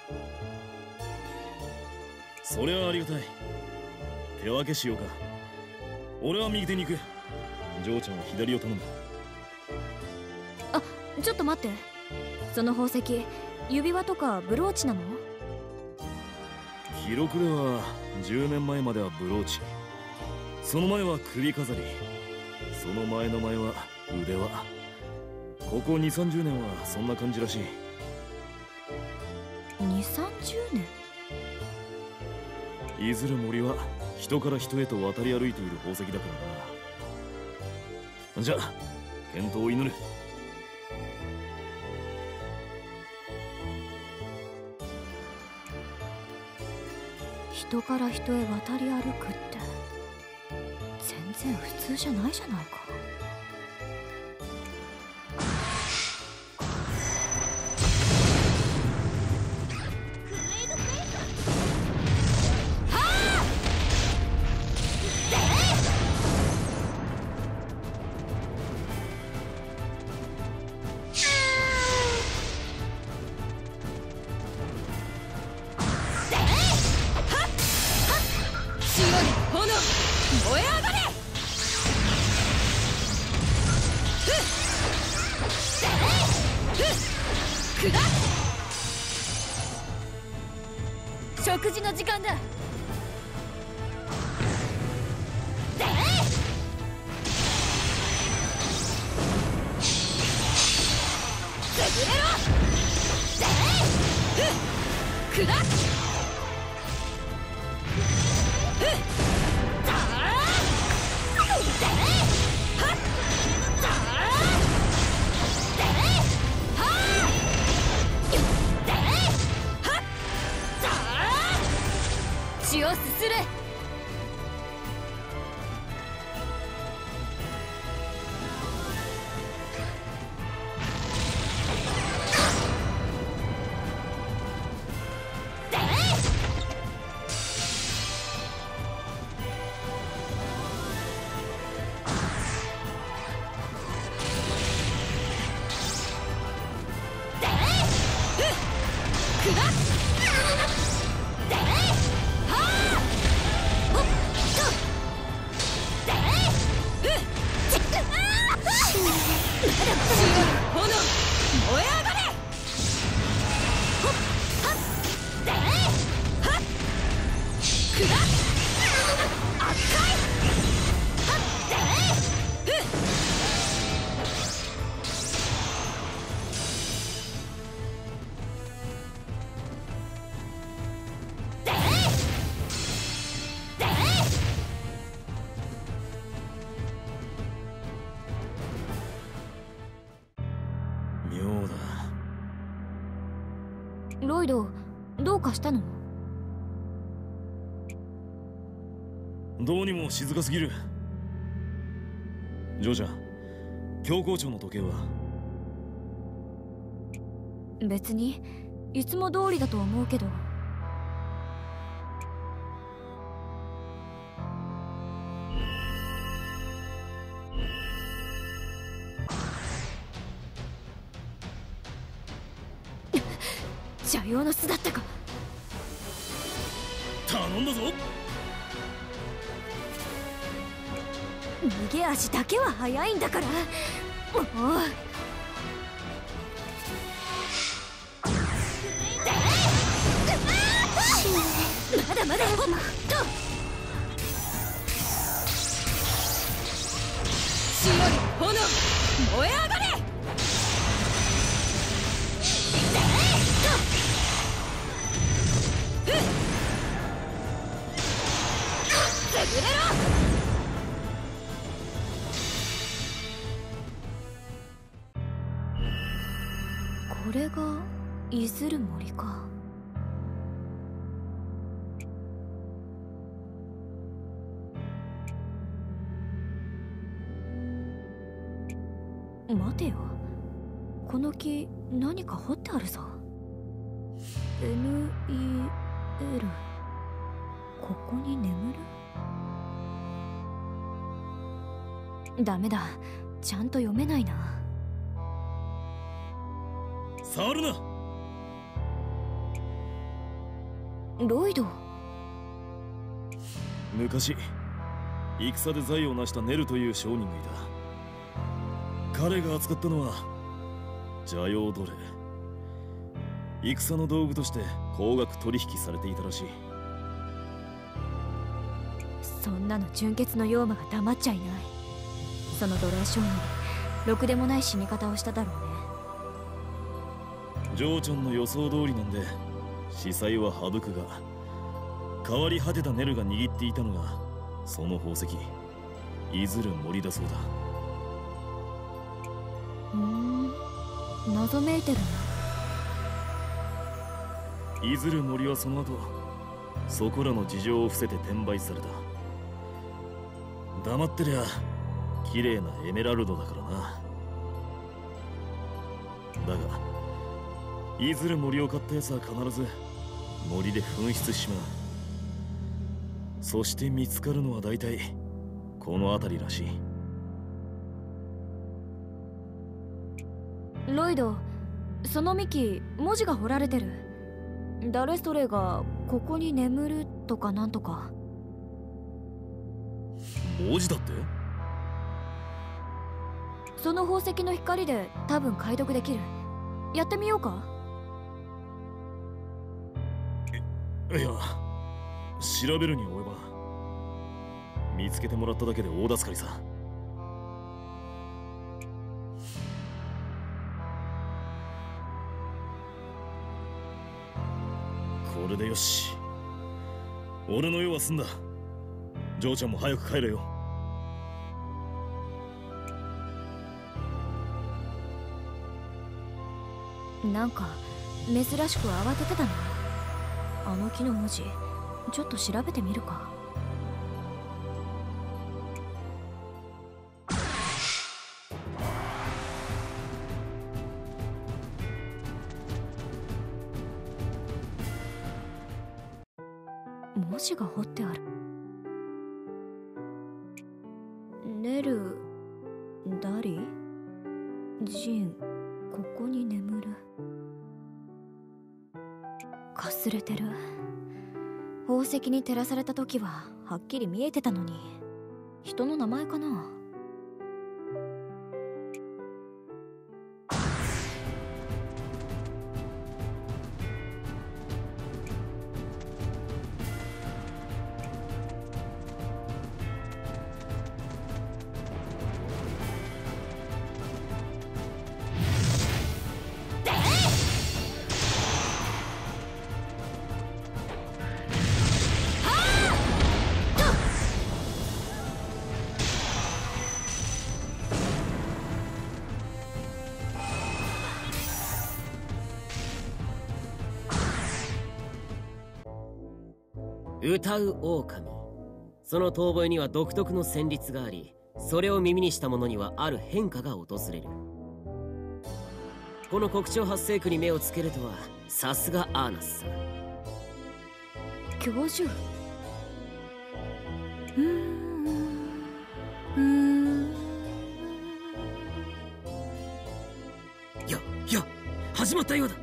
そりゃありがたい。手分けしようか。俺は右手に行く。ジョーちゃんは左を頼む。 あ、ちょっと待って。その宝石、指輪とかブローチなの？ 記録ではじゅうねんまえまではブローチ、その前は首飾り、その前の前は腕輪。ここに、さんじゅうねんはそんな感じらしい。 に、さんじゅうねん？ いずる森は人から人へと渡り歩いている宝石だからな。じゃあ健闘を祈る。 人から人へ渡り歩くって全然普通じゃないじゃないか。 食事の時間だ。血をすする。ロイド、どうかしたの？ どうにも静かすぎる。ジョーちゃん、教皇庁の時計は？ 別にいつも通りだと思うけど。邪陽の巣だったか。 頼んだぞ。 逃げ足だけは速いんだから。もうまだまだ。と白い炎燃え上がれ。潰れろ。 これがいずる森か。待てよ、この木何か彫ってあるぞ。 エヌイーエル ここに眠る。ダメだ、ちゃんと読めないな。 触るな。 ロイド。 昔戦で財を成したネルという商人がいた。彼が扱ったのは邪妖奴隷。戦の道具として高額取引されていたらしい。 そんなの純血の妖魔が黙っちゃいない。その奴隷商人、ろくでもない死に方をしただろうね。 ジョーちゃんの予想通りなんで司祭は省くが、変わり果てたネルが握っていたのがその宝石いずる森だそうだ。 ふーん、謎めいてるな。 いずる森はその後そこらの事情を伏せて転売された。黙ってりゃ綺麗なエメラルドだからな。だがいずる森を買ったやつは必ず森で紛失しまう。そして見つかるのは大体この辺りらしい。 ロイド、その幹文字が彫られてる。誰それがここに眠るとかなんとか。 文字だって？ その宝石の光で多分解読できる。やってみようか。 いや、調べるに及ばん。見つけてもらっただけで大助かりさ。これでよし。俺の用は済んだ。ジョーちゃんも早く帰れよ。 なんか珍しく慌ててたな。あの木の文字ちょっと調べてみるか。文字が彫ってある。ネル、ダリ、ジン、ここに眠る。かすれてる。宝石に照らされた時ははっきり見えてたのに、人の名前かな。 歌う狼。その遠吠えには独特の旋律があり、それを耳にした者にはある変化が訪れる。この国鳥発生区に目をつけるとはさすがアーナスさん。 教授。うーんうーんやや始まったようだ。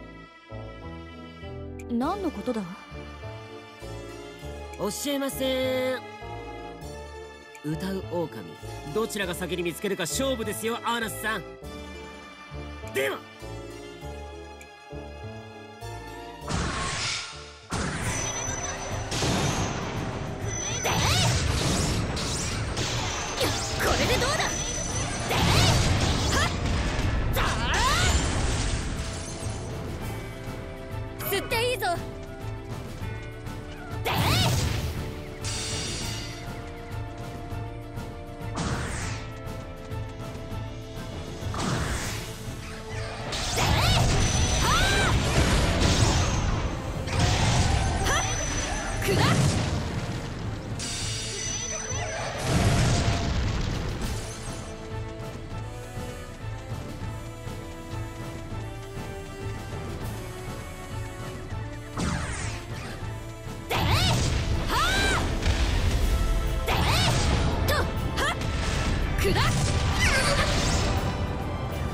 何のことだ。 教えません。歌う狼、どちらが先に見つけるか勝負ですよ、アーナスさん。ではこれでどうだ。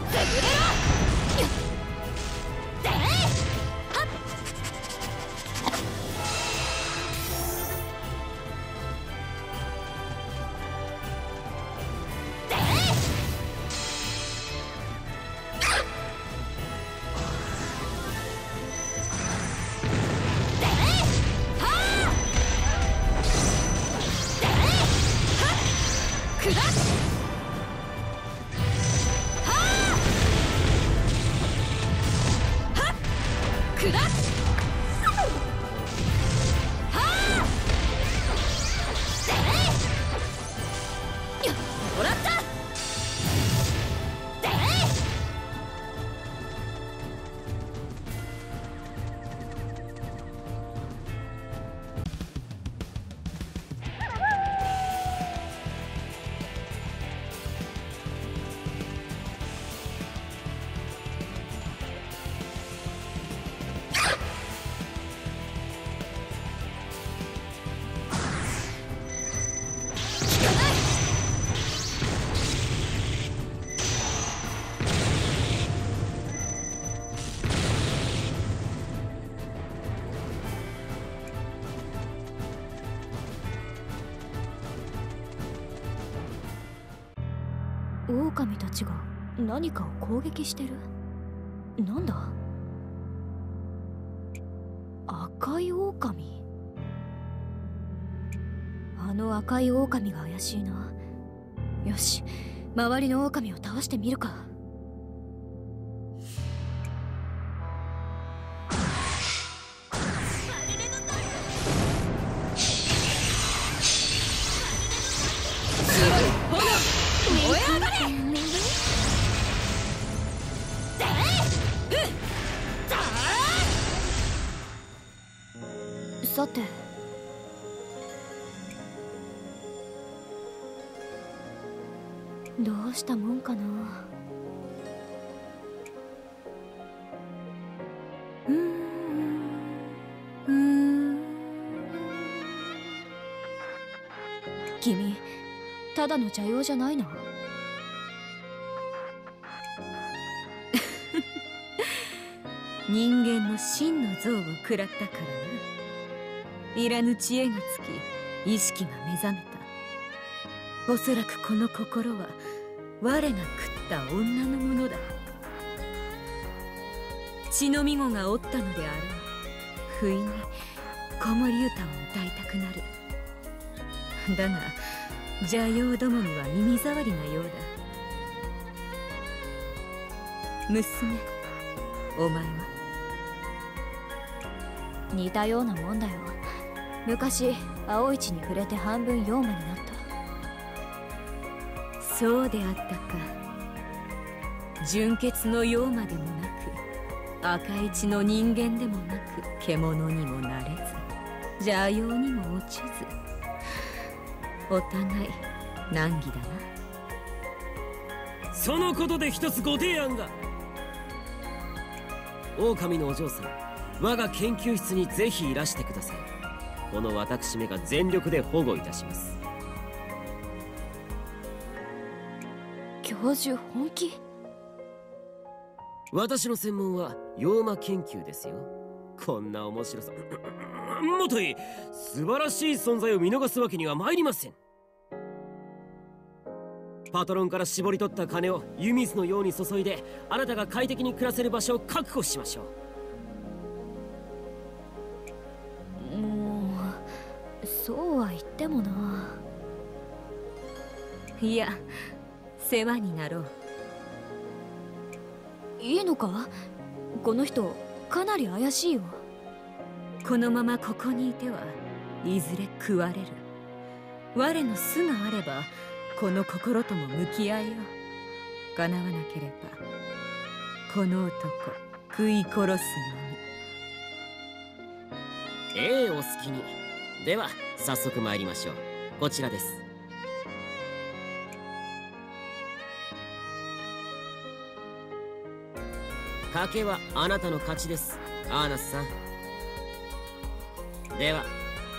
狼たちが何かを攻撃してる。なんだ？赤い狼。あの赤い狼が怪しいな。よし、周りの狼を倒してみるか。さて、どうしたもんかな。うーんうーん君、ただの邪妖じゃないの？ 人間の真の像を食らったからな。いらぬ知恵がつき意識が目覚めた。おそらくこの心は我が食った女のものだ。血のみ子がおったのであろう。不意に子守歌を歌いたくなる。だが邪妖どもには耳障りなようだ。娘、お前は？ 似たようなもんだよ。昔青市に触れて半分妖魔になった。 そうであったか。純血の妖魔でもなく赤い血の人間でもなく獣にもなれず邪妖にも落ちず、お互い難儀だな。 そのことで一つご提案が。狼のお嬢さん、我が研究室にぜひいらしてください。この私めが全力で保護いたします。 教授本気？ 私の専門は妖魔研究ですよ。こんな面白さもっといい素晴らしい存在を見逃すわけには参りません。パトロンから絞り取った金を湯水のように注いで、あなたが快適に暮らせる場所を確保しましょう。もうそうは言ってもな。 いや、世話になろう。 いいのか？この人かなり怪しいよ。 このままここにいてはいずれ食われる。我の巣があればこの心とも向き合えよう。叶わなければこの男食い殺すのみ。 ええ、お好きに。では早速参りましょう。こちらです。賭けはあなたの勝ちです、アーナスさん。では。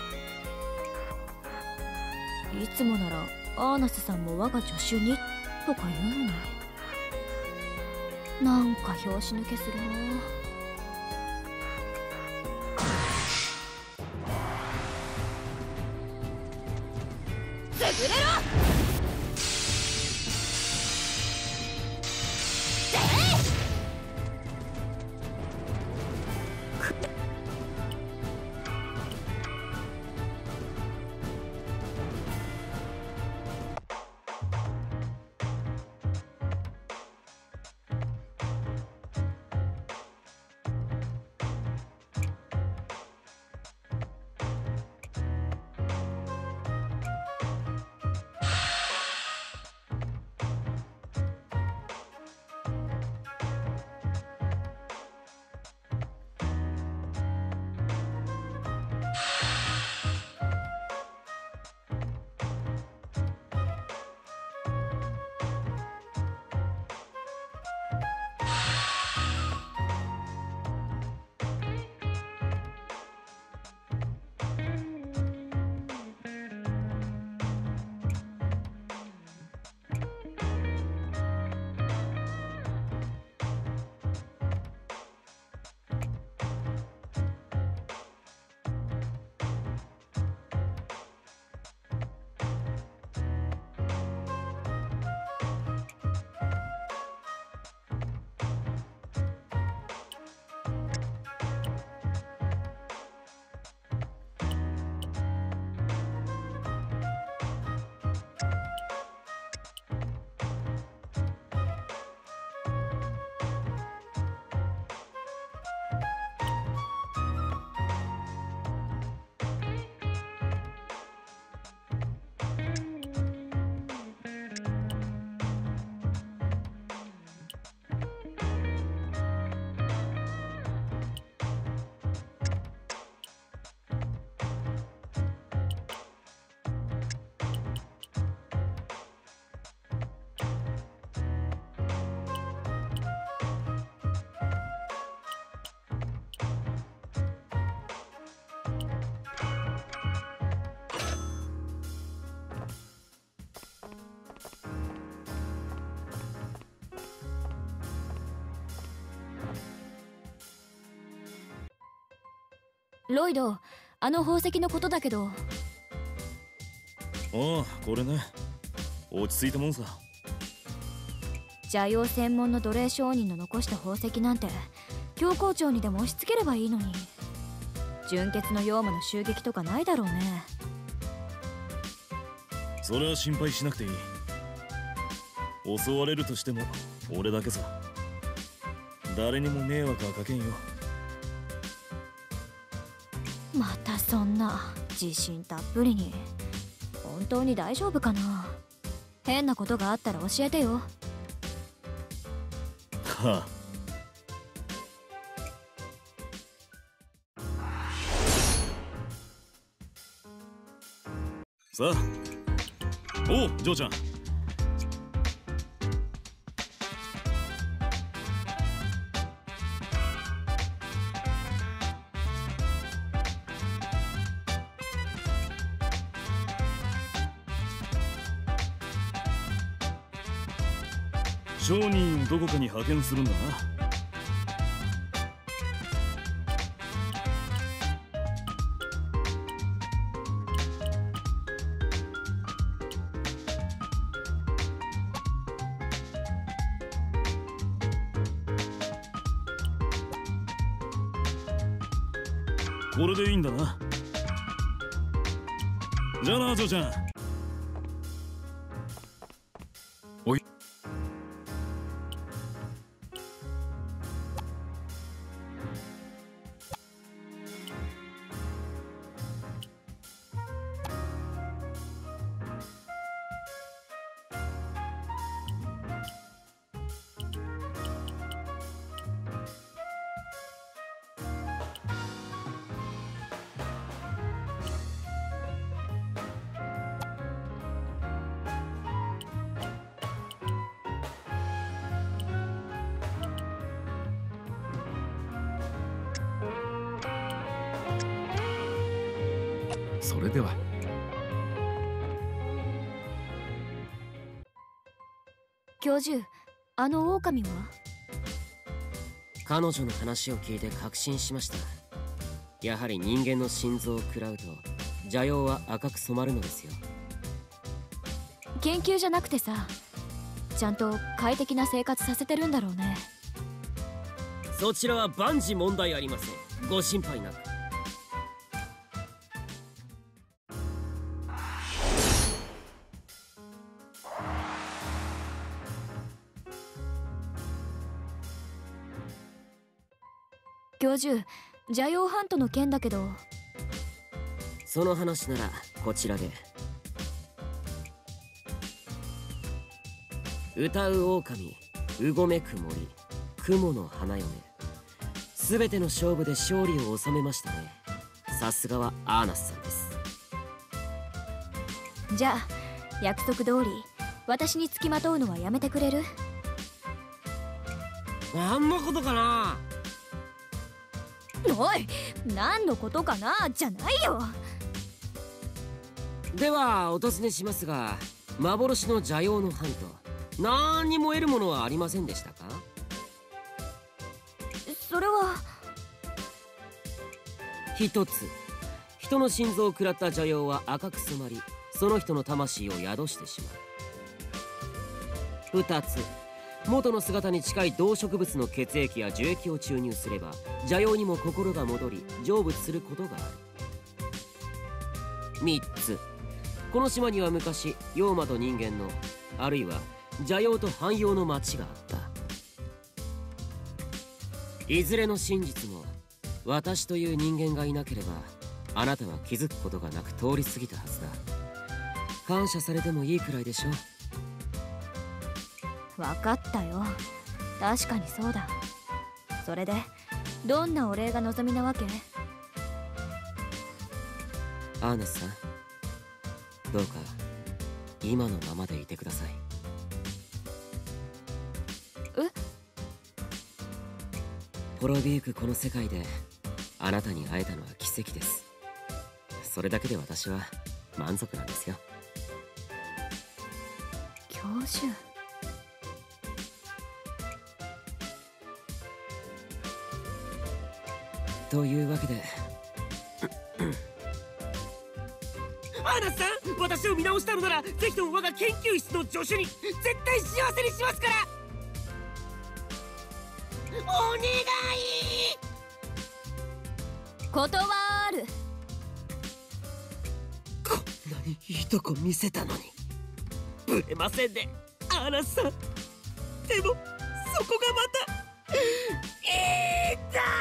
いつもならアーナスさんも我が助手にとか言うのに。 なんか拍子抜けするな。 潰れろ。 ロイド、あの宝石のことだけど。 ああ、これね。落ち着いたもんさ。 邪妖専門の奴隷商人の残した宝石なんて教皇庁にでも押し付ければいいのに。純血の妖魔の襲撃とかないだろうね。 それは心配しなくていい。襲われるとしても俺だけさ。誰にも迷惑はかけんよ。 またそんな自信たっぷりに。本当に大丈夫かな。変なことがあったら教えてよ。 はあ。さあ、おう、ジョーちゃん。商人どこかに派遣するんだな。これでいいんだな。じゃあな、ジョーちゃん。 おい。それでは。 教授、あの狼は？ 彼女の話を聞いて確信しました。やはり人間の心臓を食らうと邪陽は赤く染まるのですよ。 研究じゃなくてさ、ちゃんと快適な生活させてるんだろうね。 そちらは万事問題ありません。ご心配なく。 教授、邪陽ハントの件だけど。 その話ならこちらで。歌う狼、うごめく森、雲の花嫁、すべての勝負で勝利を収めましたね。さすがはアーナスさんです。 じゃあ約束通り私につきまとうのはやめてくれる？ 何のことかな。 おい、何のことかなじゃないよ。 ではお尋ねしますが、幻の邪陽のハント、何にも得るものはありませんでしたか？ それは一つ、人の心臓を食らった邪陽は赤く染まり、その人の魂を宿してしまう。二つ、元の姿に近い動植物の血液や樹液を注入すれば邪陽にも心が戻り成仏することがある。三つ、この島には昔妖魔と人間の、あるいは邪陽と汎用の町があった。いずれの真実も私という人間がいなければあなたは気づくことがなく通り過ぎたはずだ。感謝されてもいいくらいでしょう。 分かったよ。確かにそうだ。それでどんなお礼が望みなわけ？ アーナスさん、どうか今のままでいてください。 え？ 滅びゆくこの世界であなたに会えたのは奇跡です。それだけで私は満足なんですよ。 教授。 というわけでアーナスさん、私を見直したのならぜひとも我が研究室の助手に絶対幸せにしますから、お願い。 断る。 こんなにいいとこ見せたのにブレませんね、アーナスさん。でもそこがまたいいんだ。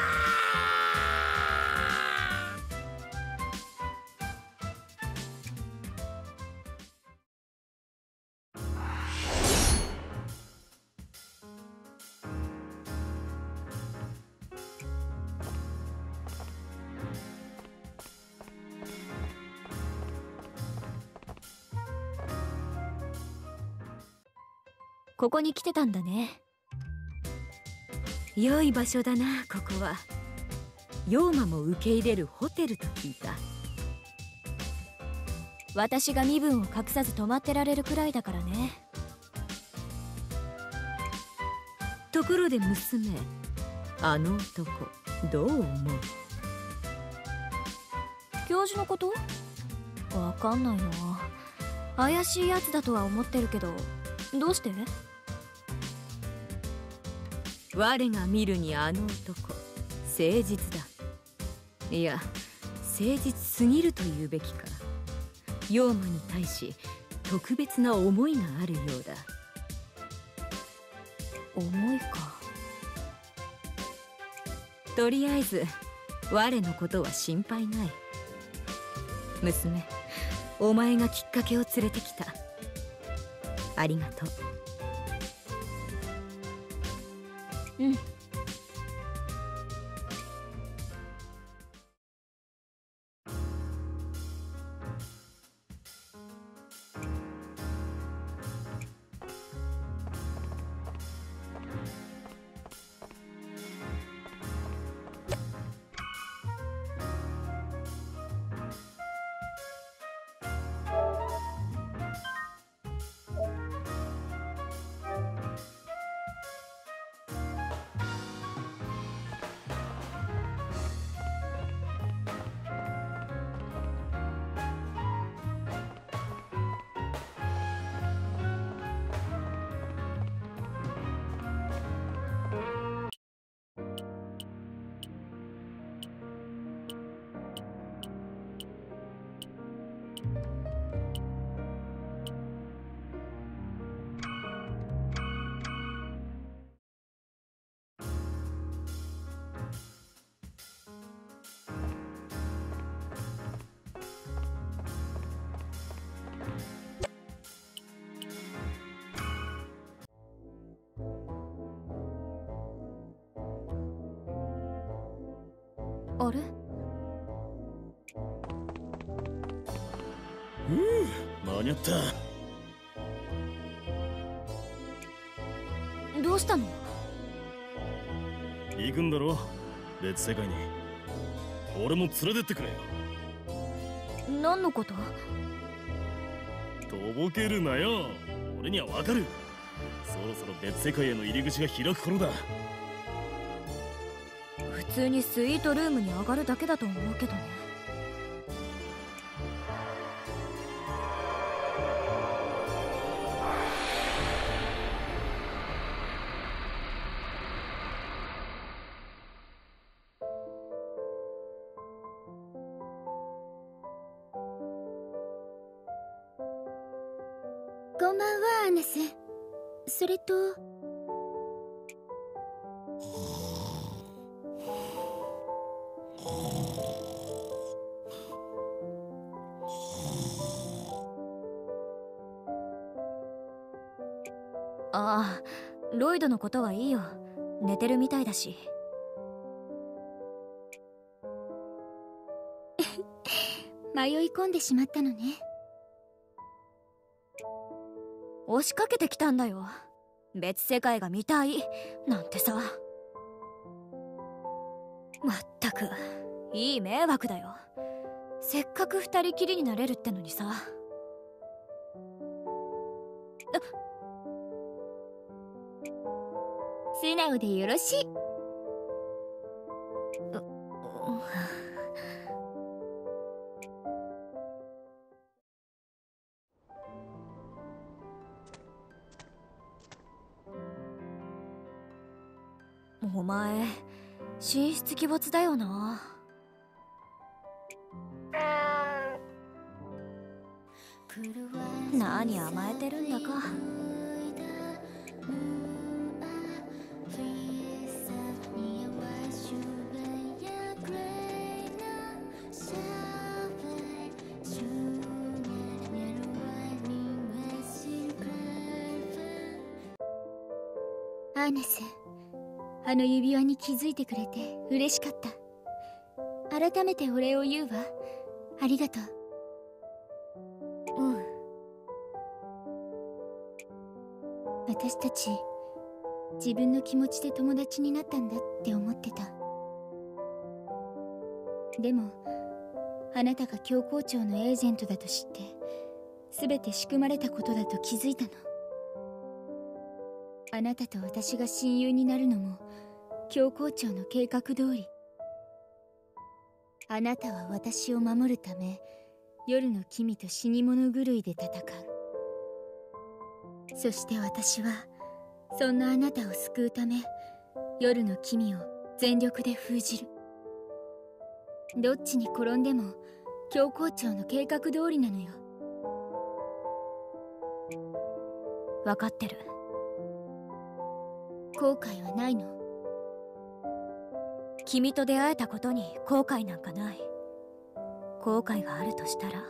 ここに来てたんだね。 良い場所だな、ここは。妖魔も受け入れるホテルと聞いた。 私が身分を隠さず泊まってられるくらいだからね。 ところで娘、あの男どう思う？ 教授のこと？わかんないな。怪しいやつだとは思ってるけど、どうして？ 我が見るにあの男誠実だ。いや、誠実すぎると言うべきか。妖魔に対し特別な思いがあるようだ。 思いか。 とりあえず我のことは心配ない。娘、お前がきっかけを連れてきた。ありがとう。 うん。 あれ？ ふう、間に合った。 どうしたの？ 行くんだろ、別世界に。俺も連れてってくれよ。 何のこと？ とぼけるなよ、俺にはわかる。そろそろ別世界への入り口が開く頃だ。 普通にスイートルームに上がるだけだと思うけどね。 こんばんは、アーネス。それとああ、ロイドのことはいいよ。寝てるみたいだし。 迷い込んでしまったのね。 押しかけてきたんだよ。別世界が見たいなんてさ。まったくいい迷惑だよ。せっかく二人きりになれるってのにさ。 素直でよろしい。 お前神出鬼没だよな。何甘えてるんだか。 アーネス、あの指輪に気づいてくれて嬉しかった。改めてお礼を言うわ。ありがとう。 うん。 私たち自分の気持ちで友達になったんだって思ってた。でもあなたが教皇庁のエージェントだと知って全て仕組まれたことだと気づいたの。あなたと私が親友になるのも教皇庁の計画通り。あなたは私を守るため夜の君と死に物狂いで戦う。そして私はそんなあなたを救うため夜の君を全力で封じる。どっちに転んでも教皇庁の計画通りなのよ。 分かってる。 後悔はないの？ 君と出会えたことに後悔なんかない。後悔があるとしたら、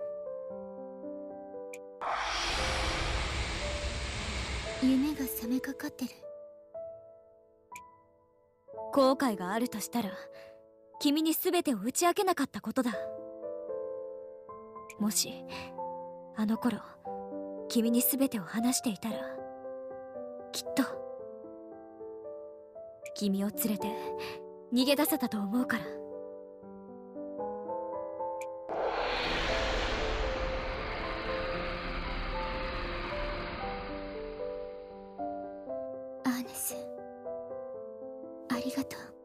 夢が覚めかかってる。 後悔があるとしたら君に全てを打ち明けなかったことだ。もしあの頃君に全てを話していたらきっと君を連れて逃げ出せたと思うから。 アーネス、ありがとう。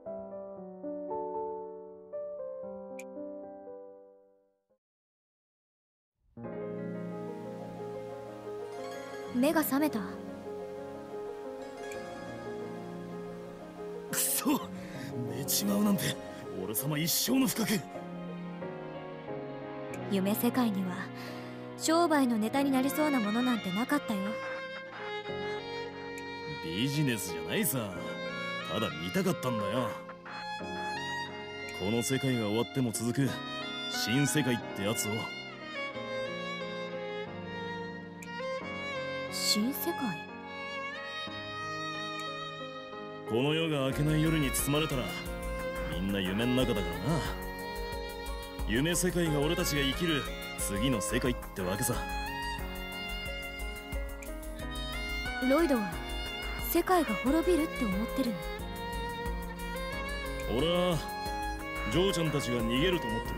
目が覚めた？ くそ、寝ちまうなんて俺様一生の不覚。 夢世界には商売のネタになりそうなものなんてなかったよ。 ビジネスじゃないさ、ただ見たかったんだよ。この世界が終わっても続く新世界ってやつを。 新世界？ この夜が明けない夜に包まれたらんな夢の中だからな。夢世界が俺たちが生きる次の世界ってわけさ。 ロイドは世界が滅びるって思ってるの？ 俺はジョーちゃんたちが逃げると思ってる。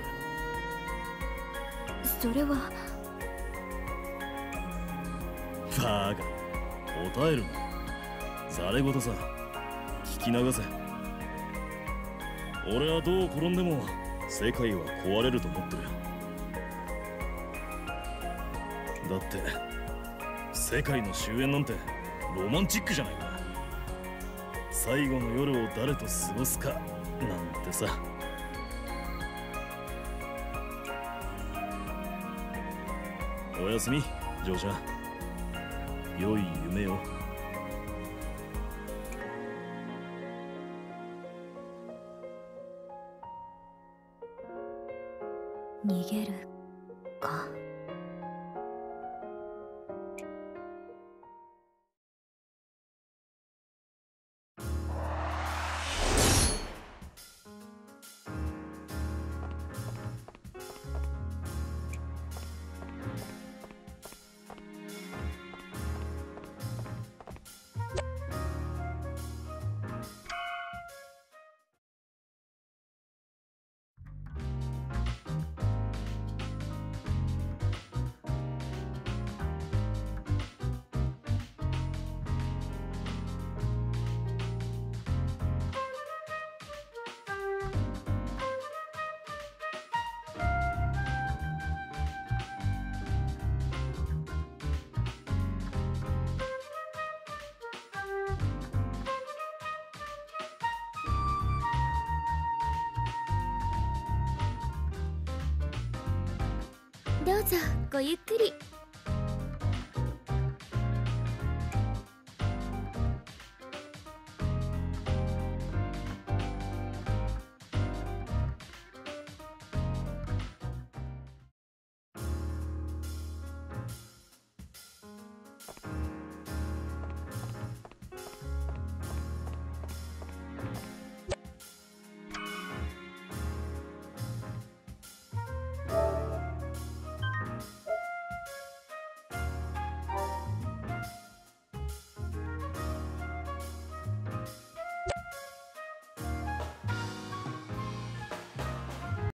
それはバーカ、答えるな。ざれ言さ、聞き流せ。俺はどう転んでも世界は壊れると思ってる。だって世界の終焉なんてロマンチックじゃないか。最後の夜を誰と過ごすかなんてさ。おやすみ、ジョーちゃん。良い夢を。 逃げるか。 どうぞごゆっくり。